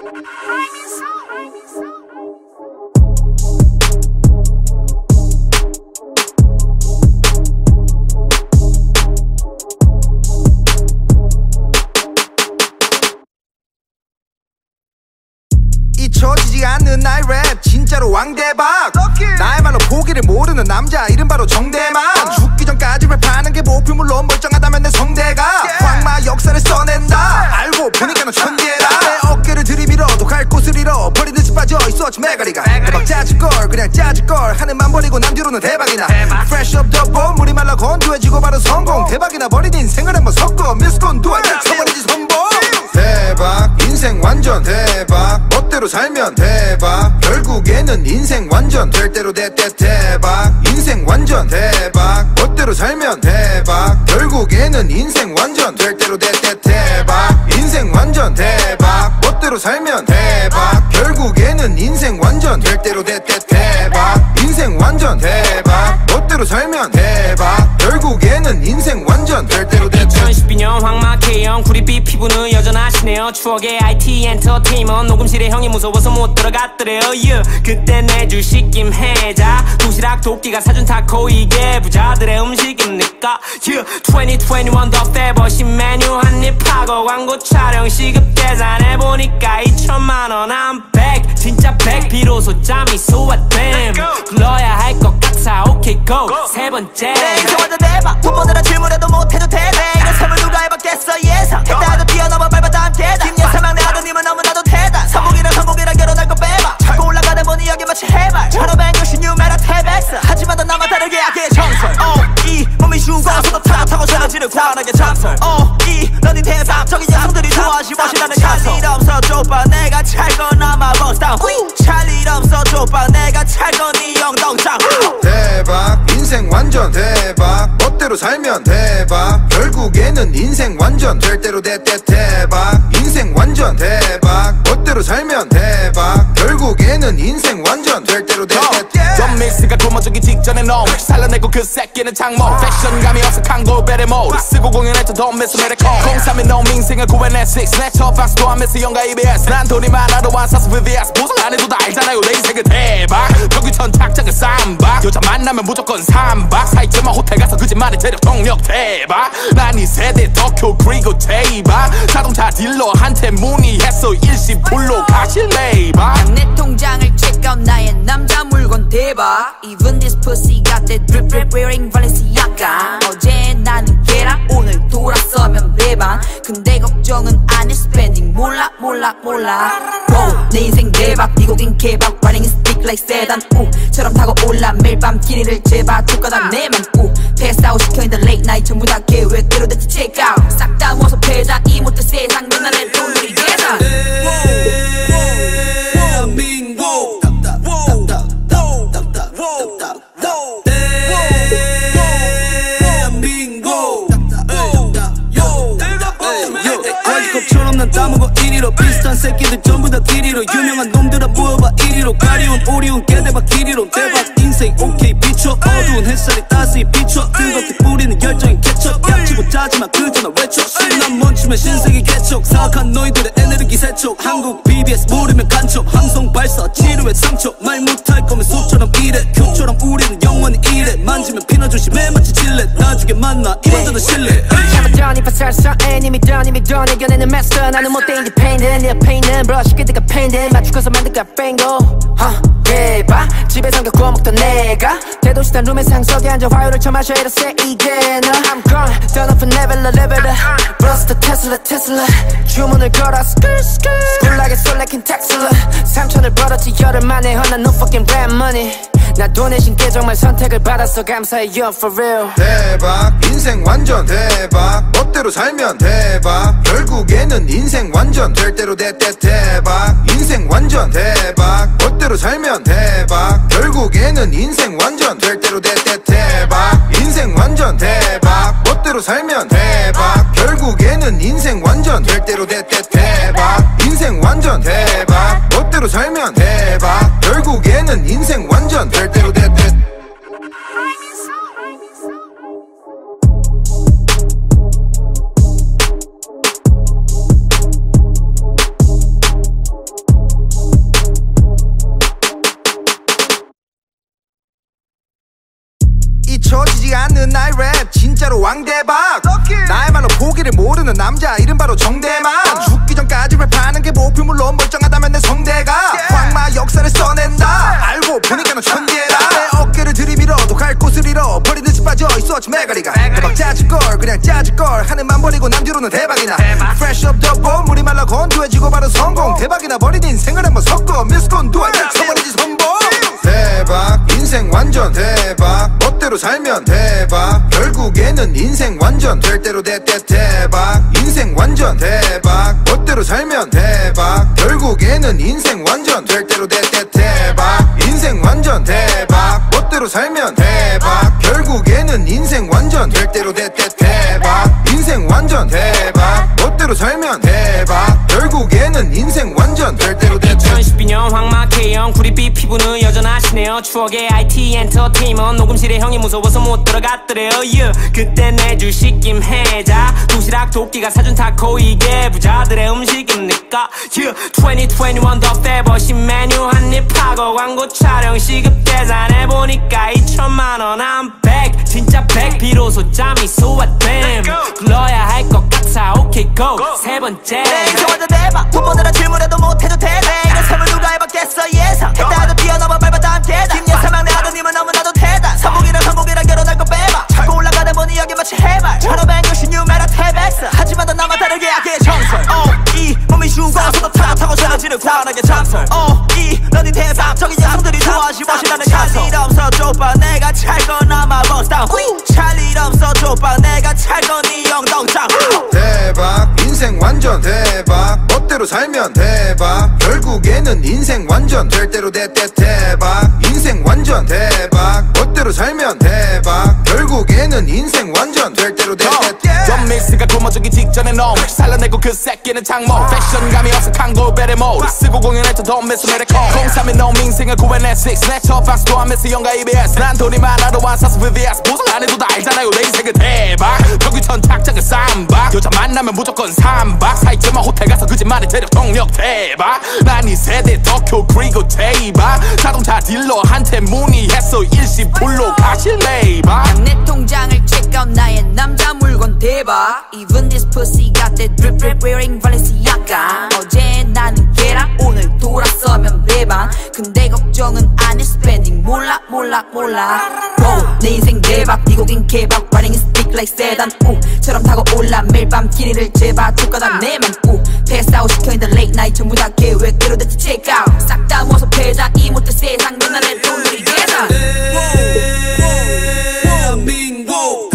잊혀지지 않는 나의 랩 진짜로 왕대박 나야말로 포기를 모르는 남자 이름 바로 정대만 죽기 전까지 랩하는 게 목표 물론 멀쩡하다면 내 성대가 황마 역사를 써낸다 알고 보니까 너 천재라 내 어깨를 들이밀어도 갈 곳을 잃어 버리는 듯이 빠져있었지 메가리가 대박 짜질걸 그냥 짜질걸 하늘만 버리고 난 뒤로는 대박이나 Fresh up the bone 물이 말라 건조해지고 바로 성공 대박이나 버린 인생을 한번 섞어 미스콘 두알짝 쳐버리지 선봉 대박 인생 완전 대박 멋대로 살면 대박 결국에는 인생 완전 될 대로 됐대 대박 인생 완전 대박 멋대로 살면 대박 결국에는 인생 완전 될 대로 됐대 대박 인생 완전 대박 멋대로 살면 대박 결국에는 인생 완전 될 대로 됐대 대박 인생 완전 대박 멋대로 살면 대박 결국에는 인생 완전 될 대로 됐대 이천십이 년 황마 K형 구릿빛 피부는 여전하시네요. 추억의 아이티 엔터테인먼트 녹음실에 형이 무서워서 못 들어갔더래요. yeah. 그때 내줄 시킴 해자 도시락 도끼가 사준 타코 이게 부자들의 음식입니까? yeah. 이천이십일 더 페버신 메뉴 한입하고 광고 촬영 시급 계산해보니까 이천만 원 한 백 진짜 백 비로소 짬이 소화됨 불러야 할 것 같아 오케이 고 세 번째 내 인생 완전 대박 두 번이나 질문해도 못해도 되네 이런 삶을 누가 해봤겠어 예상 했다도 뛰어넘어 밟았다 함께 김예사 막내 아드님은 너무나도 대단 성공이랑 성공이랑 결혼할 거 빼봐 자꾸 올라가다 보니 여기 마치 해발 천오백육십 뉴메라 태백스 하지만 넌 나만 다르게 약해 정설 어이 몸이 슈가서도 타고 타고 전해지는 과하게 참설 어이 너니 대박적인 여성들이 좋아하지 멋이라는 가설 찰일 없어 좁아 내가 찰건 아마 버스타운 찰일 없어 좁아 내가 찰건 이 영동장 대박 인생 완전 대박 멋대로 살면 대박 결국에는 인생 완전 될 대로 됐대 대박 인생 완전 대박 멋대로 살면 대박 결국에는 인생 완전 될 대로 됐대 전 믹스가 굶어주기 직전에 놈 살려내고 그 새끼는 장모 패션감이 없어 칸고 베레모 쓰고 공연했던 돈 미스 메리코 공삼이 놈 인생을 구해내 식스 내 첫 박스도 안 미스 영가 이비에스 난 돈이 많아도 안 사서 브이비에스 보상 안 해도 다 알잖아요 내 인생은 대박 평균천 착장은 쌈박 여자 만나면 무조건 삼박 사이즈만 호텔 가서 거짓말에 재력 동력 대박 난 이 세대 덕후 그리고 대박 자동차 딜러한테 문의했어 일시불로 가실 레이바 내 통장을 check out 나의 남자 물건 대박 Even this pussy got that drip drip wearing Balenciaga 어제 나는 걔랑 오늘 돌아서면 배반 근데 걱정은 안 해 spending 몰라 몰라 몰라 wow, 내 인생 대박 미국인 케밥 running stick like sedan 우처럼 타고 올라 매일 밤 길이를 재봐 툭가다 내만 우 pass out 시켜있는 late night 전부 다 계획대로 됐지 check out 싹 다 모아서 패자 이 못된 세상 맨날 내 돈들이 계산 대한민국 와이컵처럼 난 따먹어 이리로 비슷한 새끼들 전부 다 길이로 유명한 놈들아 모여봐 이리로 가리운 오리운 깨대박 길이로 대박 인생 오케이 비춰 어두운 햇살이 따스히 비춰 뜨겁게 뿌리는 열정이 개척 약치고 짜지만 그저 나 외쳐 순간 멈추면 신세계 개척 사악한 너희들의 에너지 세척 한국 비비에스 모르면 간첩 함성 발사 치료의 상처 말 못할 거면 소처럼 이래 교처럼 우리는 영원히 이래 만지면 피나 조심해 마치 질레 나중에 만나 이번저도 실례 잘못된 이파 살상 애니미던 이미던 이겨내는 마스터 나는 못돼 independent 내 옆에 있는 브러쉬 그때가 팬들 맞추고서 만들까 뱅고 대박 집에서 구워 먹던 내가 대도시단 룸의 상석에 앉아 화요를 쳐마셔 이랬어 이제 너 I'm gone turn up and level up level up 브러스터 테슬라 테슬라 주문을 걸어 스kur skur 꿀나게 쏠래킨 텍슬라 삼천을 벌었지 열흘 만에 헌난 no fucking rap money 나 돈 내신 게 정말 선택을 받았어 감사해 you for real 대박 인생 완전 대박 멋대로 살면 대박 결국에는 인생 완전 될 대로 됐대 대박 인생 완전 대박 멋대로 살면 대박 결국에는 인생 완전 될 대로 됐대 대박 인생 완전 대박 멋대로 살면 대박 결국에는 인생 완전 될 대로 됐대 대박 인생 완전 대박 멋대로 살면 대박 결국에는 인생 완전 될 대로 됐대 잊혀지지 않는 나의 랩 진짜로 왕대박 나야말로 포기를 모르는 남자 이름 바로 정대만 죽기 전까지 랩하는 게 목표 물론 멀쩡하다면 내 성대가 황마 역사를 써낸다 알고 보니까 너 천재라 내 어깨를 들이밀어도 갈 곳을 잃어 버리듯이 빠져있었지 메가리가 대박 짜질걸 그냥 짜질걸 하늘만 버리고 남 뒤로는 대박이나 Fresh up the bone 물이 말라 건조해지고 바로 성공 대박이나 버린 인생을 한번 섞어 미스콘 두알 쳐버리지 선봉 대박 인생 완전 대박 멋대로 살면 대박 결국에는 인생 완전 될 대로 됐대 대박 인생 완전 대박 멋대로 살면 대박 결국에는 인생 완전 될 대로 됐대 대박 인생 완전 대박 멋대로 살면 대박 결국에는 인생 완전 될 대로 됐대 대박 인생 완전 대박 멋대로 살면 대박 결국에는 인생 완전 될 대로 됐대 이천십이 년 황마케형 구릿빛 피부는 여전하시네요. 추억의 아이티 엔터테인먼트 녹음실에 형이 무서워서 못 들어갔더래요. yeah. 그때 내주 시킴 해자 도시락 도끼가 사준 타코 이게 부자들의 음식입니까? yeah. 이천이십일 더 페버신 메뉴 한입하고 광고 촬영 시급 계산해보니까 이천만 원 한 백 진짜 백 비로소 잠이 소화됨 불러야 할 것 같아 오케이 고 세 번째 내 인생 완전 대박 돈 버느라 질문해도 못해도 되네 이런 삶을 누가 해봤겠어 예상 했다 해도 뛰어넘어 밟았다 함께 김예사망 내 아드님은 너무나도 대단 성공이랑 성공이랑 결혼할 거 빼봐 자꾸 올라가다 보니 여기 마치 해발 천오백육십 뉴메라 태백스 하지만 넌 나만 다르게 약해 정설 어이 몸이 슈가서도 타고 타고 전화지를 과하게 잠설 어이 너네 대박적인 여성들이 좋아하지 멋이라는 가성 찰일 없어 좁아 내가 찰건 아마 버스다운 찰일 없어 좁아 내가 찰건 이 영동장 대박 인생 완전 대박 멋대로 살면 대박 결국에는 인생 완전 될 대로 됐대 대박 인생 완전 대박 멋대로 살면 대박 결국에는 인생 완전 될 대로 됐대 전 믹스가 굶어주기 직전에 놈 살려내고 그 새끼는 장모 패션감이 없어 칸고 베레모 쓰고 공연했던 돈 미스 메리코 공삼일 놈 인생을 구해내 six 내 첫 박스 포함해서 영가 이비에스 난 돈이 많아도 안 사서 브이비에스 보상 안 해도 다 알잖아요 내 인생은 대박 평균천 착장은 쌈박 여자 만나면 무조건 삼박 사이즈만 호텔 가서 거짓말에 재력 동력 대박 난 이 세대 덕후 그리고 대박 자동차 딜러한테 문의했어 일시불로 가실 레이바 내 통장을 check out 나의 남자 물건 대박 Even this pussy got that drip drip wearing Balenciaga 어제 나는 걔랑 오늘 돌아서면 배반 근데 걱정은 안 해 spending 몰라 몰라 몰라 wow, 내 인생 대박 미국인 케밥 Riding in stick like sedan 우처럼 타고 올라 매일 밤 길이를 재봐 툭가다 내맘 우 패스 아웃 시켜 in the late night 전부 다 계획대로 됐지 check out 싹 다 모아서 패자 이 못된 세상 맨날 내 돈들이 계산 대한민국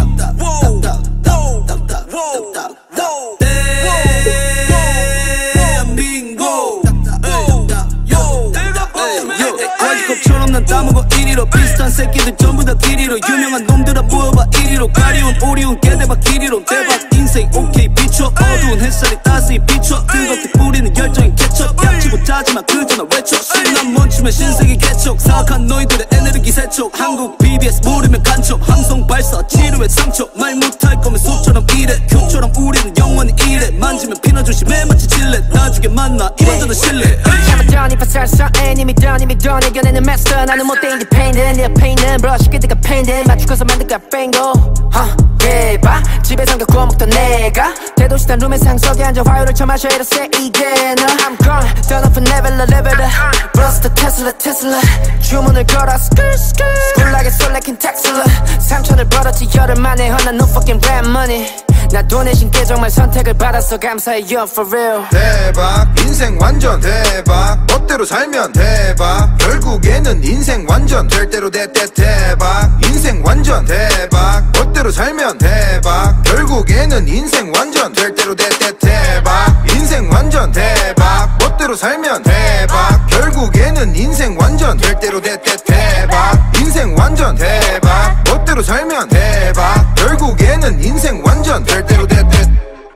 와이컵처럼 난 따먹어 이리로 비슷한 새끼들 전부 다 길이로 유명한 놈들아 모여봐 이리로 가리운 오리운 개대박 길이로 대박 인생 오케이 비춰 어두운 햇살이 따스히 비춰 뜨겁게 뿌리는 열정이 개척 약치고 짜지만 그저나 외쳐 순간 멈추면 신세계 개척 사악한 너희들의 에너지 세척 한국 비비에스 모르면 간첩 함성 발사 치료의 상처 말 못할 거면 속처럼 이래 교처럼 우리는 영원히 이래 만지면 피나 조심해 마치 질레 나중에 만나 이번 저도 실례 잘못던 이파 살사 애니미 던 이미 던 이겨내는 마스터 나는 못돼 independent 내 페인은 브러쉬 끄드가 펜든 맞추고서 만들 거야 뱅고 대박 집에선 구워 먹던 내가 대도시단 룸의 상석에 앉아 화요를 쳐마셔 이랬어 이제 너 I'm gone turn up and level a level up 브러스터 테슬라 테슬라 주문을 걸어 스kur skur 굴락에 솔레킨 텍슬라 삼천을 벌었지 열흘 만에 허나 no fucking rap money 나 돈 내신 게 정말 선택을 받았어 감사해 you for real 대박 인생 완전 대박 멋대로 살면 대박 결국에는 인생 완전 될 대로 됐대 대박 인생 완전 대박 멋대로 살면 대박 결국에는 인생 완전 될 대로 됐대 대박 인생 완전 대박 멋대로 살면 대박 결국에는 인생 완전 될 대로 됐대 대박 인생 완전 대박 멋대로 살면 대박 결국에는 인생 완전 될 대로 됐대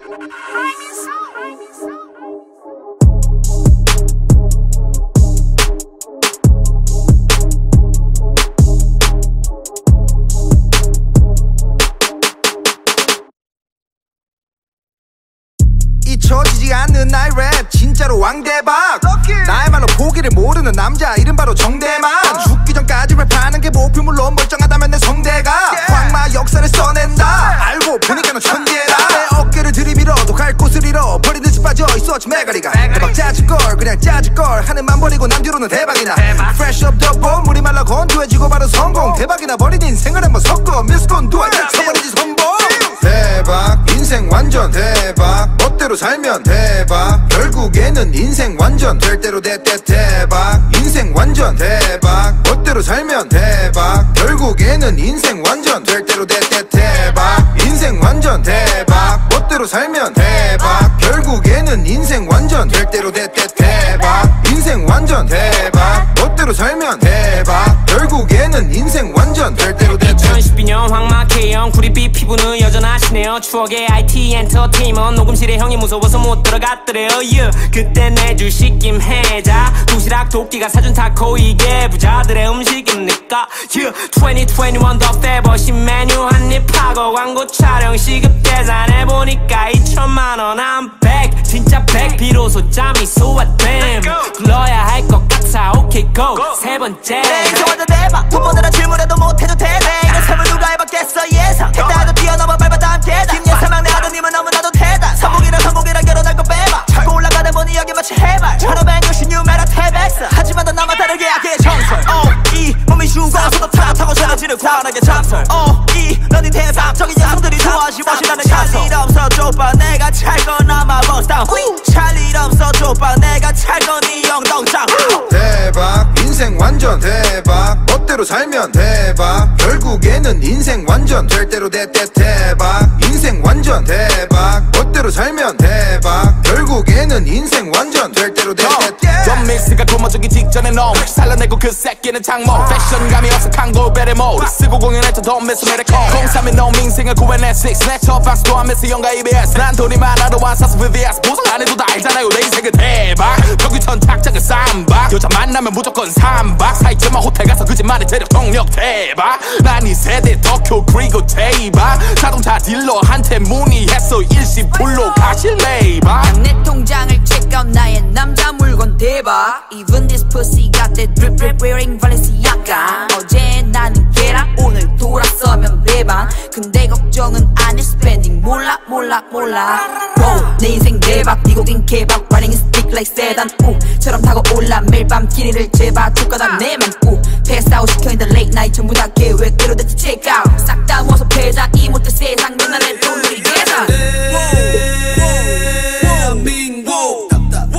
잊혀지지 않는 나의 랩 진짜로 왕대박 나야말로 포기를 모르는 남자 이름 바로 정대만 죽기 전까지 랩하는 게 목표 물론 멀쩡하다면 내 성대가 황마 역사를 써낸다 알고 보니까 너 천재라 내 어깨를 들이밀어도 갈 곳을 잃어 버리듯이 빠져있어 지메가리가 대박 짜질걸 그냥 짜질걸 하늘만 버리고 난 뒤로는 대박이나 Fresh up the boat 물이 말라 건조해지고 바로 성공 대박이나 버린 인생을 한번 섞어 미스콘 두어 쳐버리지 선봉 대박 인생 완전 대박 멋대로 살면 대박 결국에는 인생 완전 될 대로 됐대 대박 인생 완전 대박 멋대로 살면 대박 결국에는 인생 완전 될 대로 됐대 대박 인생 완전 대박 멋대로 살면 대박 결국에는 인생 완전 될 대로 됐대 대박 인생 완전 대박 멋대로 살면 대박 결국에는 인생 완전 될 대로 됐대 이천십이 균형 황막해영 구릿빛 피부는 여전하시네요. 추억의 아이티 엔터테인먼트 녹음실에 형이 무서워서 못 들어갔더래요. yeah. 그때 내줄 시킴 해자 도시락 도끼가 사준 타코 이게 부자들의 음식입니까? yeah. 이천이십일 더 페버신 메뉴 한입하고 광고 촬영 시급 계산해보니까 이천만 원 한 백 진짜 백 비로소 짬이 소화됨 불러야 할 것 같아 오케이 고 세 번째 내 완전 대박 돈 버느라 질문해도 못해도 되네 이런 삶을 누가 해봤겠어 예상 했다 해도 뛰어넘어 밟았다 함께 김예사망 내 아드님은 너무나도 대단 성공이랑 성공이랑 결혼할 거 빼봐 자꾸 올라가다 보니 여기 마치 해발 천오백육십 뉴메라 태백스 하지만 넌 나만 다르게 악의 정설 어이 몸이 슈가서도 타고 타고 전해지는 과하게 잠설 어이 너네 대박적인 여성들이 좋아하시 멋이라는 가성 찰일 없어 좁아 내가 찰건 아마 버스타 찰일 없어 좁아 내가 찰건 이 영동장 대박 인생 완전 대박 멋대로 살면 대박 결국에는 인생 완전 될 대로 됐대 대박 인생 완전 대박 멋대로 살면 대박 결국에는 인생 완전 될 대로 됐대 전 믹스가 고무주기 직전에 놈 살려내고 그 새끼는 장모 패션감이 없어 칸고 베레모리 쓰고 공연했던 돈 매수 메레코 공삼인 놈 인생을 구해내 six 내 첫 박스도 하면서 영가 이비에스 난 돈이 많아도 안 사서 브이비에스 보상 안 해도 다 알잖아요 내 인생은 대박 벽위천 착장은 쌈박 여자 만나면 무조건 삼박 사이즈만 호텔 가서 거짓말에 재력 동력 대박 난 이 세대 덕후 그리고 대박 자동차 딜러한테 문의했어 일시불로 가실래봐 내 통장을 체크아웃 나의 남자 물건 대박 Even this pussy got that drip drip wearing Balenciaga 어제 나는 걔랑 오늘 돌아서면 배반 근데 걱정은 안 해 spending 몰라 몰라 몰라 wow, 내 인생 대박 미국인 케밥 Riding in stick like sedan 우처럼 타고 올라 매일 밤 길이를 재봐 두가다 내맘 우 패스 아웃 시켜 in the late night 전부 다 계획대로 됐지 check out 싹 다 모아서 패자 이 못된 세상 맨날 내 돈들이 계산 대한민국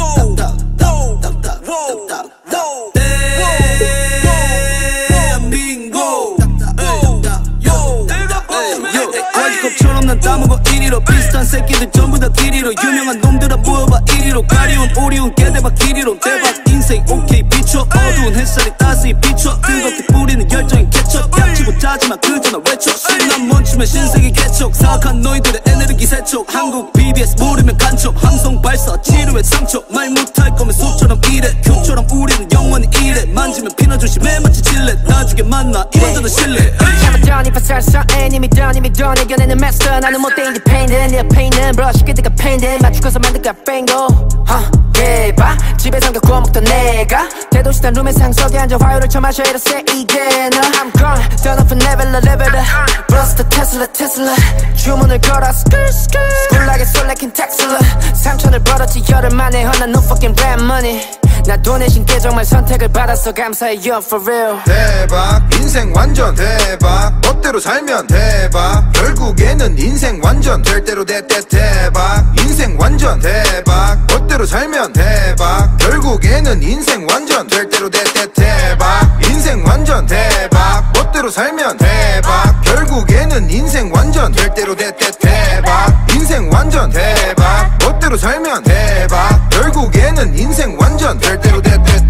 와이컵처럼 난 따먹어 이리로 비슷한 새끼들 전부 다 길이로 유명한 놈들아 모여봐 이리로 가리운 오리운 개대박 길이로 대박 인생 오케이 비춰 어두운 햇살이 따스히 비춰 뜨겁게 뿌리는 열정이 개척 약치고 짜지만 그저나 외쳐 신난 멈추면 신세계 개척 사악한 너희들의 에너지 세척 한국 비비에스 모르면 간첩 함성 발사 치료의 상처 말 못할 거면 속처럼 이래 교처럼 우리는 영원히 이래 만지면 피나 조심해 마치 질레 나중에 만나 이런저런 실례 Never done if I start something 이미 done 이미 done 이겨내는 master 나는 못돼 independent 내 pain은 brush 그때가 painted 맞추고서 만들까 뱅고 huh. 대박 집에서 구워 먹던 내가 대도시단 룸의 상석에 앉아 화요를 쳐마셔 이래 세이게 너 I'm gone turn up and level up level up Bust the Tesla Tesla 주문을 걸어 skirt skirt 꿀나게 쏠래킨 텍슬러 삼천을 벌었지 열흘 만에 허나 no fucking rap money 나 돈 내신 게 정말 선택을 받았어 감사해 you for real 대박 인생 완전 대박 멋대로 살면 대박 결국에는 인생 완전 될 대로 됐대 대박 인생 완전 대박 멋대로 살면 대박 결국에는 인생 완전 될 대로 됐대 대박 인생 완전 대박 멋대로 살면 대박 결국에는 인생 완전 될 대로 됐대 대박 인생 완전 대박 멋대로 살면 대박 결국에는 인생 완전 될 대로 됐대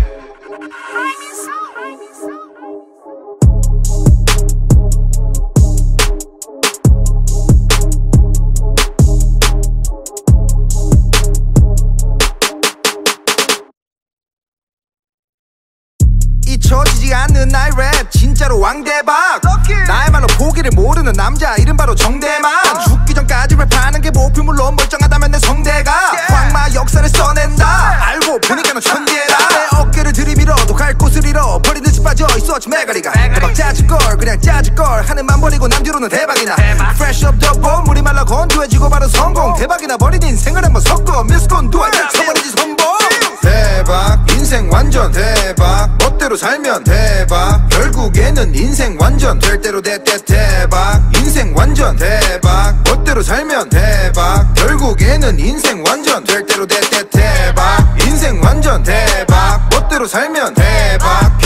잊혀지지 않는 나의 랩 진짜로 왕대박 나야말로 포기를 모르는 남자 이름 바로 정대만 죽기 전까지 랩하는 게 목표 물론 멀쩡하다면 내 성대가 황마 역사를 써낸다 알고 보니까 넌 천재라 내 어깨를 들이밀어도 갈 곳을 잃어 버리듯이 빠져있어 지메가리가 대박 짜질걸 그냥 짜질걸 하늘만 버리고 남 뒤로는 대박이나 Fresh up the boat 물이 말라 건조해지고 바로 성공 대박이나 버린 인생을 한번 섞어 미스콘 두알 쳐버리지 선봉 대박 인생 완전 대박 멋대로 살면 대박 결국에는 인생 완전 될 대로 됐대 대박 인생 완전 대박 멋대로 살면 대박 결국에는 인생 완전 될 대로 됐대 대박 인생 완전 대박 멋대로 살면 대박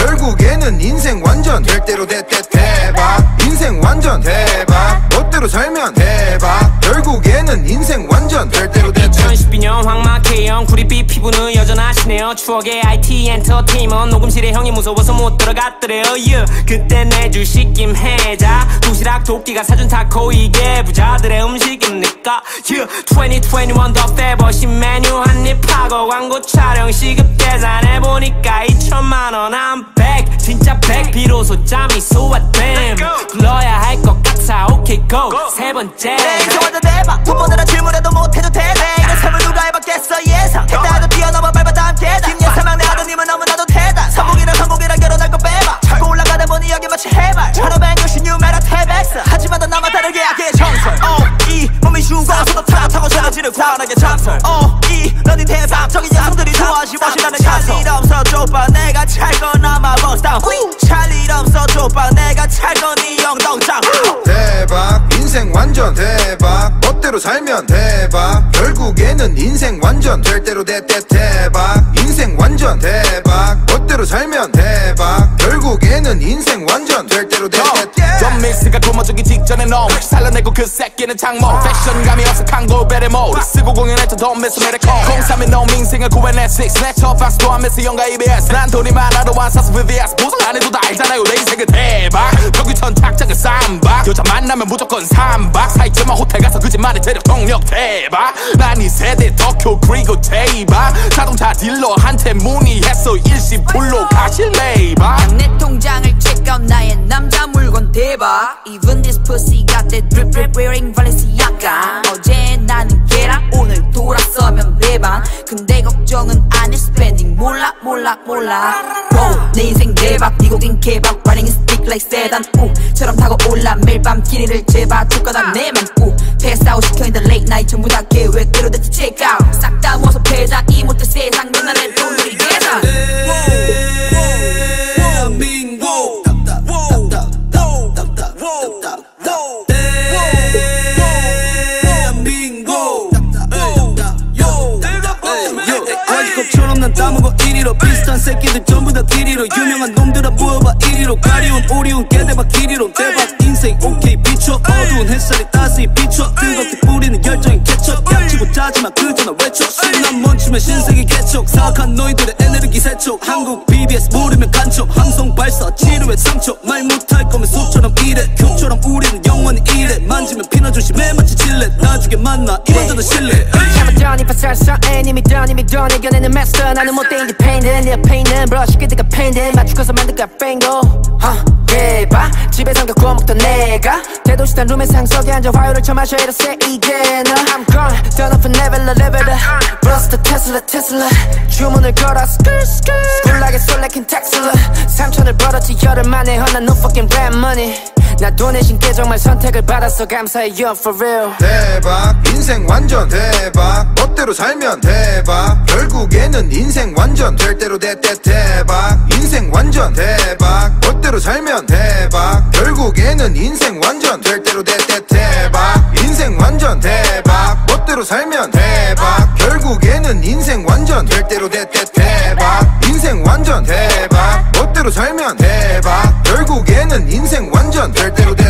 결국에는 인생 완전 될 대로 됐대 대박 인생 완전 대박 멋대로 살면 대박 결국에는 인생 완전 될 대로 됐대 이천십이 년 황마케 형 구릿빛 피부는 여전하시네요 추억의 아이티 엔터테인먼트 녹음실에 형이 무서워서 못 들어갔더래요 yeah. 그때 내줄 시킴 해자 도시락 도끼가 사준 타코 이게 부자들의 음식입니까 yeah. 이천이십일 더 페버신 메뉴 한입 하고 광고 촬영 시급 계산해보니까 이천만 원 한 백 진짜 백 비로소 잠이 소화됨 불러야 할 것 같아 오케이 고 세 번째 내 인생 완전 대박 돈 버느라 질문해도 못해도 되네 이런 삶을 누가 해봤겠어 예상 했다도 뛰어넘어 밟았다 함께 김예사망 내 아드님은 너무나도 대단 성공이랑 성공이랑 결혼할 거 빼봐 자꾸 올라가다 보니 여기 마치 해발 천오백육십 뉴메라 태백스 하지만 넌 나만 다르게 하기의 정설 어이 몸이 슈가서도 타고 타고 전해지는 과하게 참설 어이 너니 대박적인 여성들이 좋아하시 멋이라는 가성 찰일 없어 좁아 내가 찰건 아마 버스타운 찰일 없어 좁아 내가 찰건 이 영동장 대박 인생 완전 대박 멋대로 살면 대박 결국에는 인생 완전 될 대로 됐대 대박 인생 완전 대박 멋대로 살면 대박 결국에는 인생 완전 될 대로 됐대 전 믹스가 굶어주기 직전에 놈 살려내고 그 새끼는 장모 패션감이 없어 칸고 베레모 쓰고 공연했던 돈 매수 메레코 공삼일 놈 인생을 구해내 six 내 첫 박스도 하면서 영가 이비에스 난 돈이 많아도 안 사서 브이비에스 보상 안 해도 다 알잖아요 내 인생은 대박 벽위천 착착은 쌈박 여자 만나면 무조건 삼박 사이즈만 호텔 가서 거짓말에 재력 동력 대박 난 이 세대 덕후 그리고 대박 자동차 딜러한테 문의했어 일시불로 가실래봐 내 통장을 check-out 나의 남자 물건 대박 Even this pussy got that drip drip wearing Balenciaga 어제 나는 걔랑 오늘 돌아서면 배반 근데 걱정은 안 해 spending 몰라 몰라 몰라 wow, 내 인생 대박 미국인 케밥 Riding in stick like sedan 우처럼 타고 올라 매일 밤 길이를 재봐 주가다 내맘 우 패스 아웃 시켜 in the late night 전부 다 계획대로 됐지 check out 싹 다 모아서 패자 이 못된 세상 넌 나의 돈들이 계산 대한민국 와지컵처럼 난 따먹어 이리로 비슷한 새끼들 전부 다 길이로 유명한 놈들아 모여봐 이리로 가리운 오리운 개대박 길이로 대박 인생 오케이 비춰 어두운 햇살이 따스히 비춰 뜨겁게 뿌리는 열정이 개척 약치고 짜지만 그저나 외쳐 순한 멈추면 신세계 개척 사악한 너희들의 에너지 세척 한국 비비에스 모르면 간첩 함성 발사 치료의 상처 말 못할 거면 속처럼 이래 큐처럼 우리는 영원히 이래 만지면 피나 조심해 마치 질레 나중에 만나 이런저런 실례 잘못던 이 파살사 애니미 던 이미 던 이겨내는 마스터 나는 못돼 independent 내 페인은 브러쉬 끄드가 펜든 맞추고서 만든 카페인고 하 대박 집에선 구워 먹던 내가 대도시단 룸의 상석에 앉아 화요를 쳐마셔 이랬어 이게 너 I'm gone turn up a level a level up 브러스터 테슬라 테슬라 주문을 걸어 스kur 스kur 꿀나게 솔레킨 텍슬라 삼천을 벌었지 열흘 만에 허나 no fucking rap money 나 돈 내신 게 정말 선택을 받았어 감사해 you for real 대박 인생 완전 대박 멋대로 살면 대박 결국에는 인생 완전 될 대로 됐대 대박 인생 완전 대박 멋대로 살면 대박 결국에는 인생 완전 될 대로 됐대 대박 인생 완전 대박 멋대로 살면 대박 결국에는 인생 완전 될 대로 됐대 대박 인생 완전 대박 멋대로 살면 대박 결국에는 인생 완전 될 대로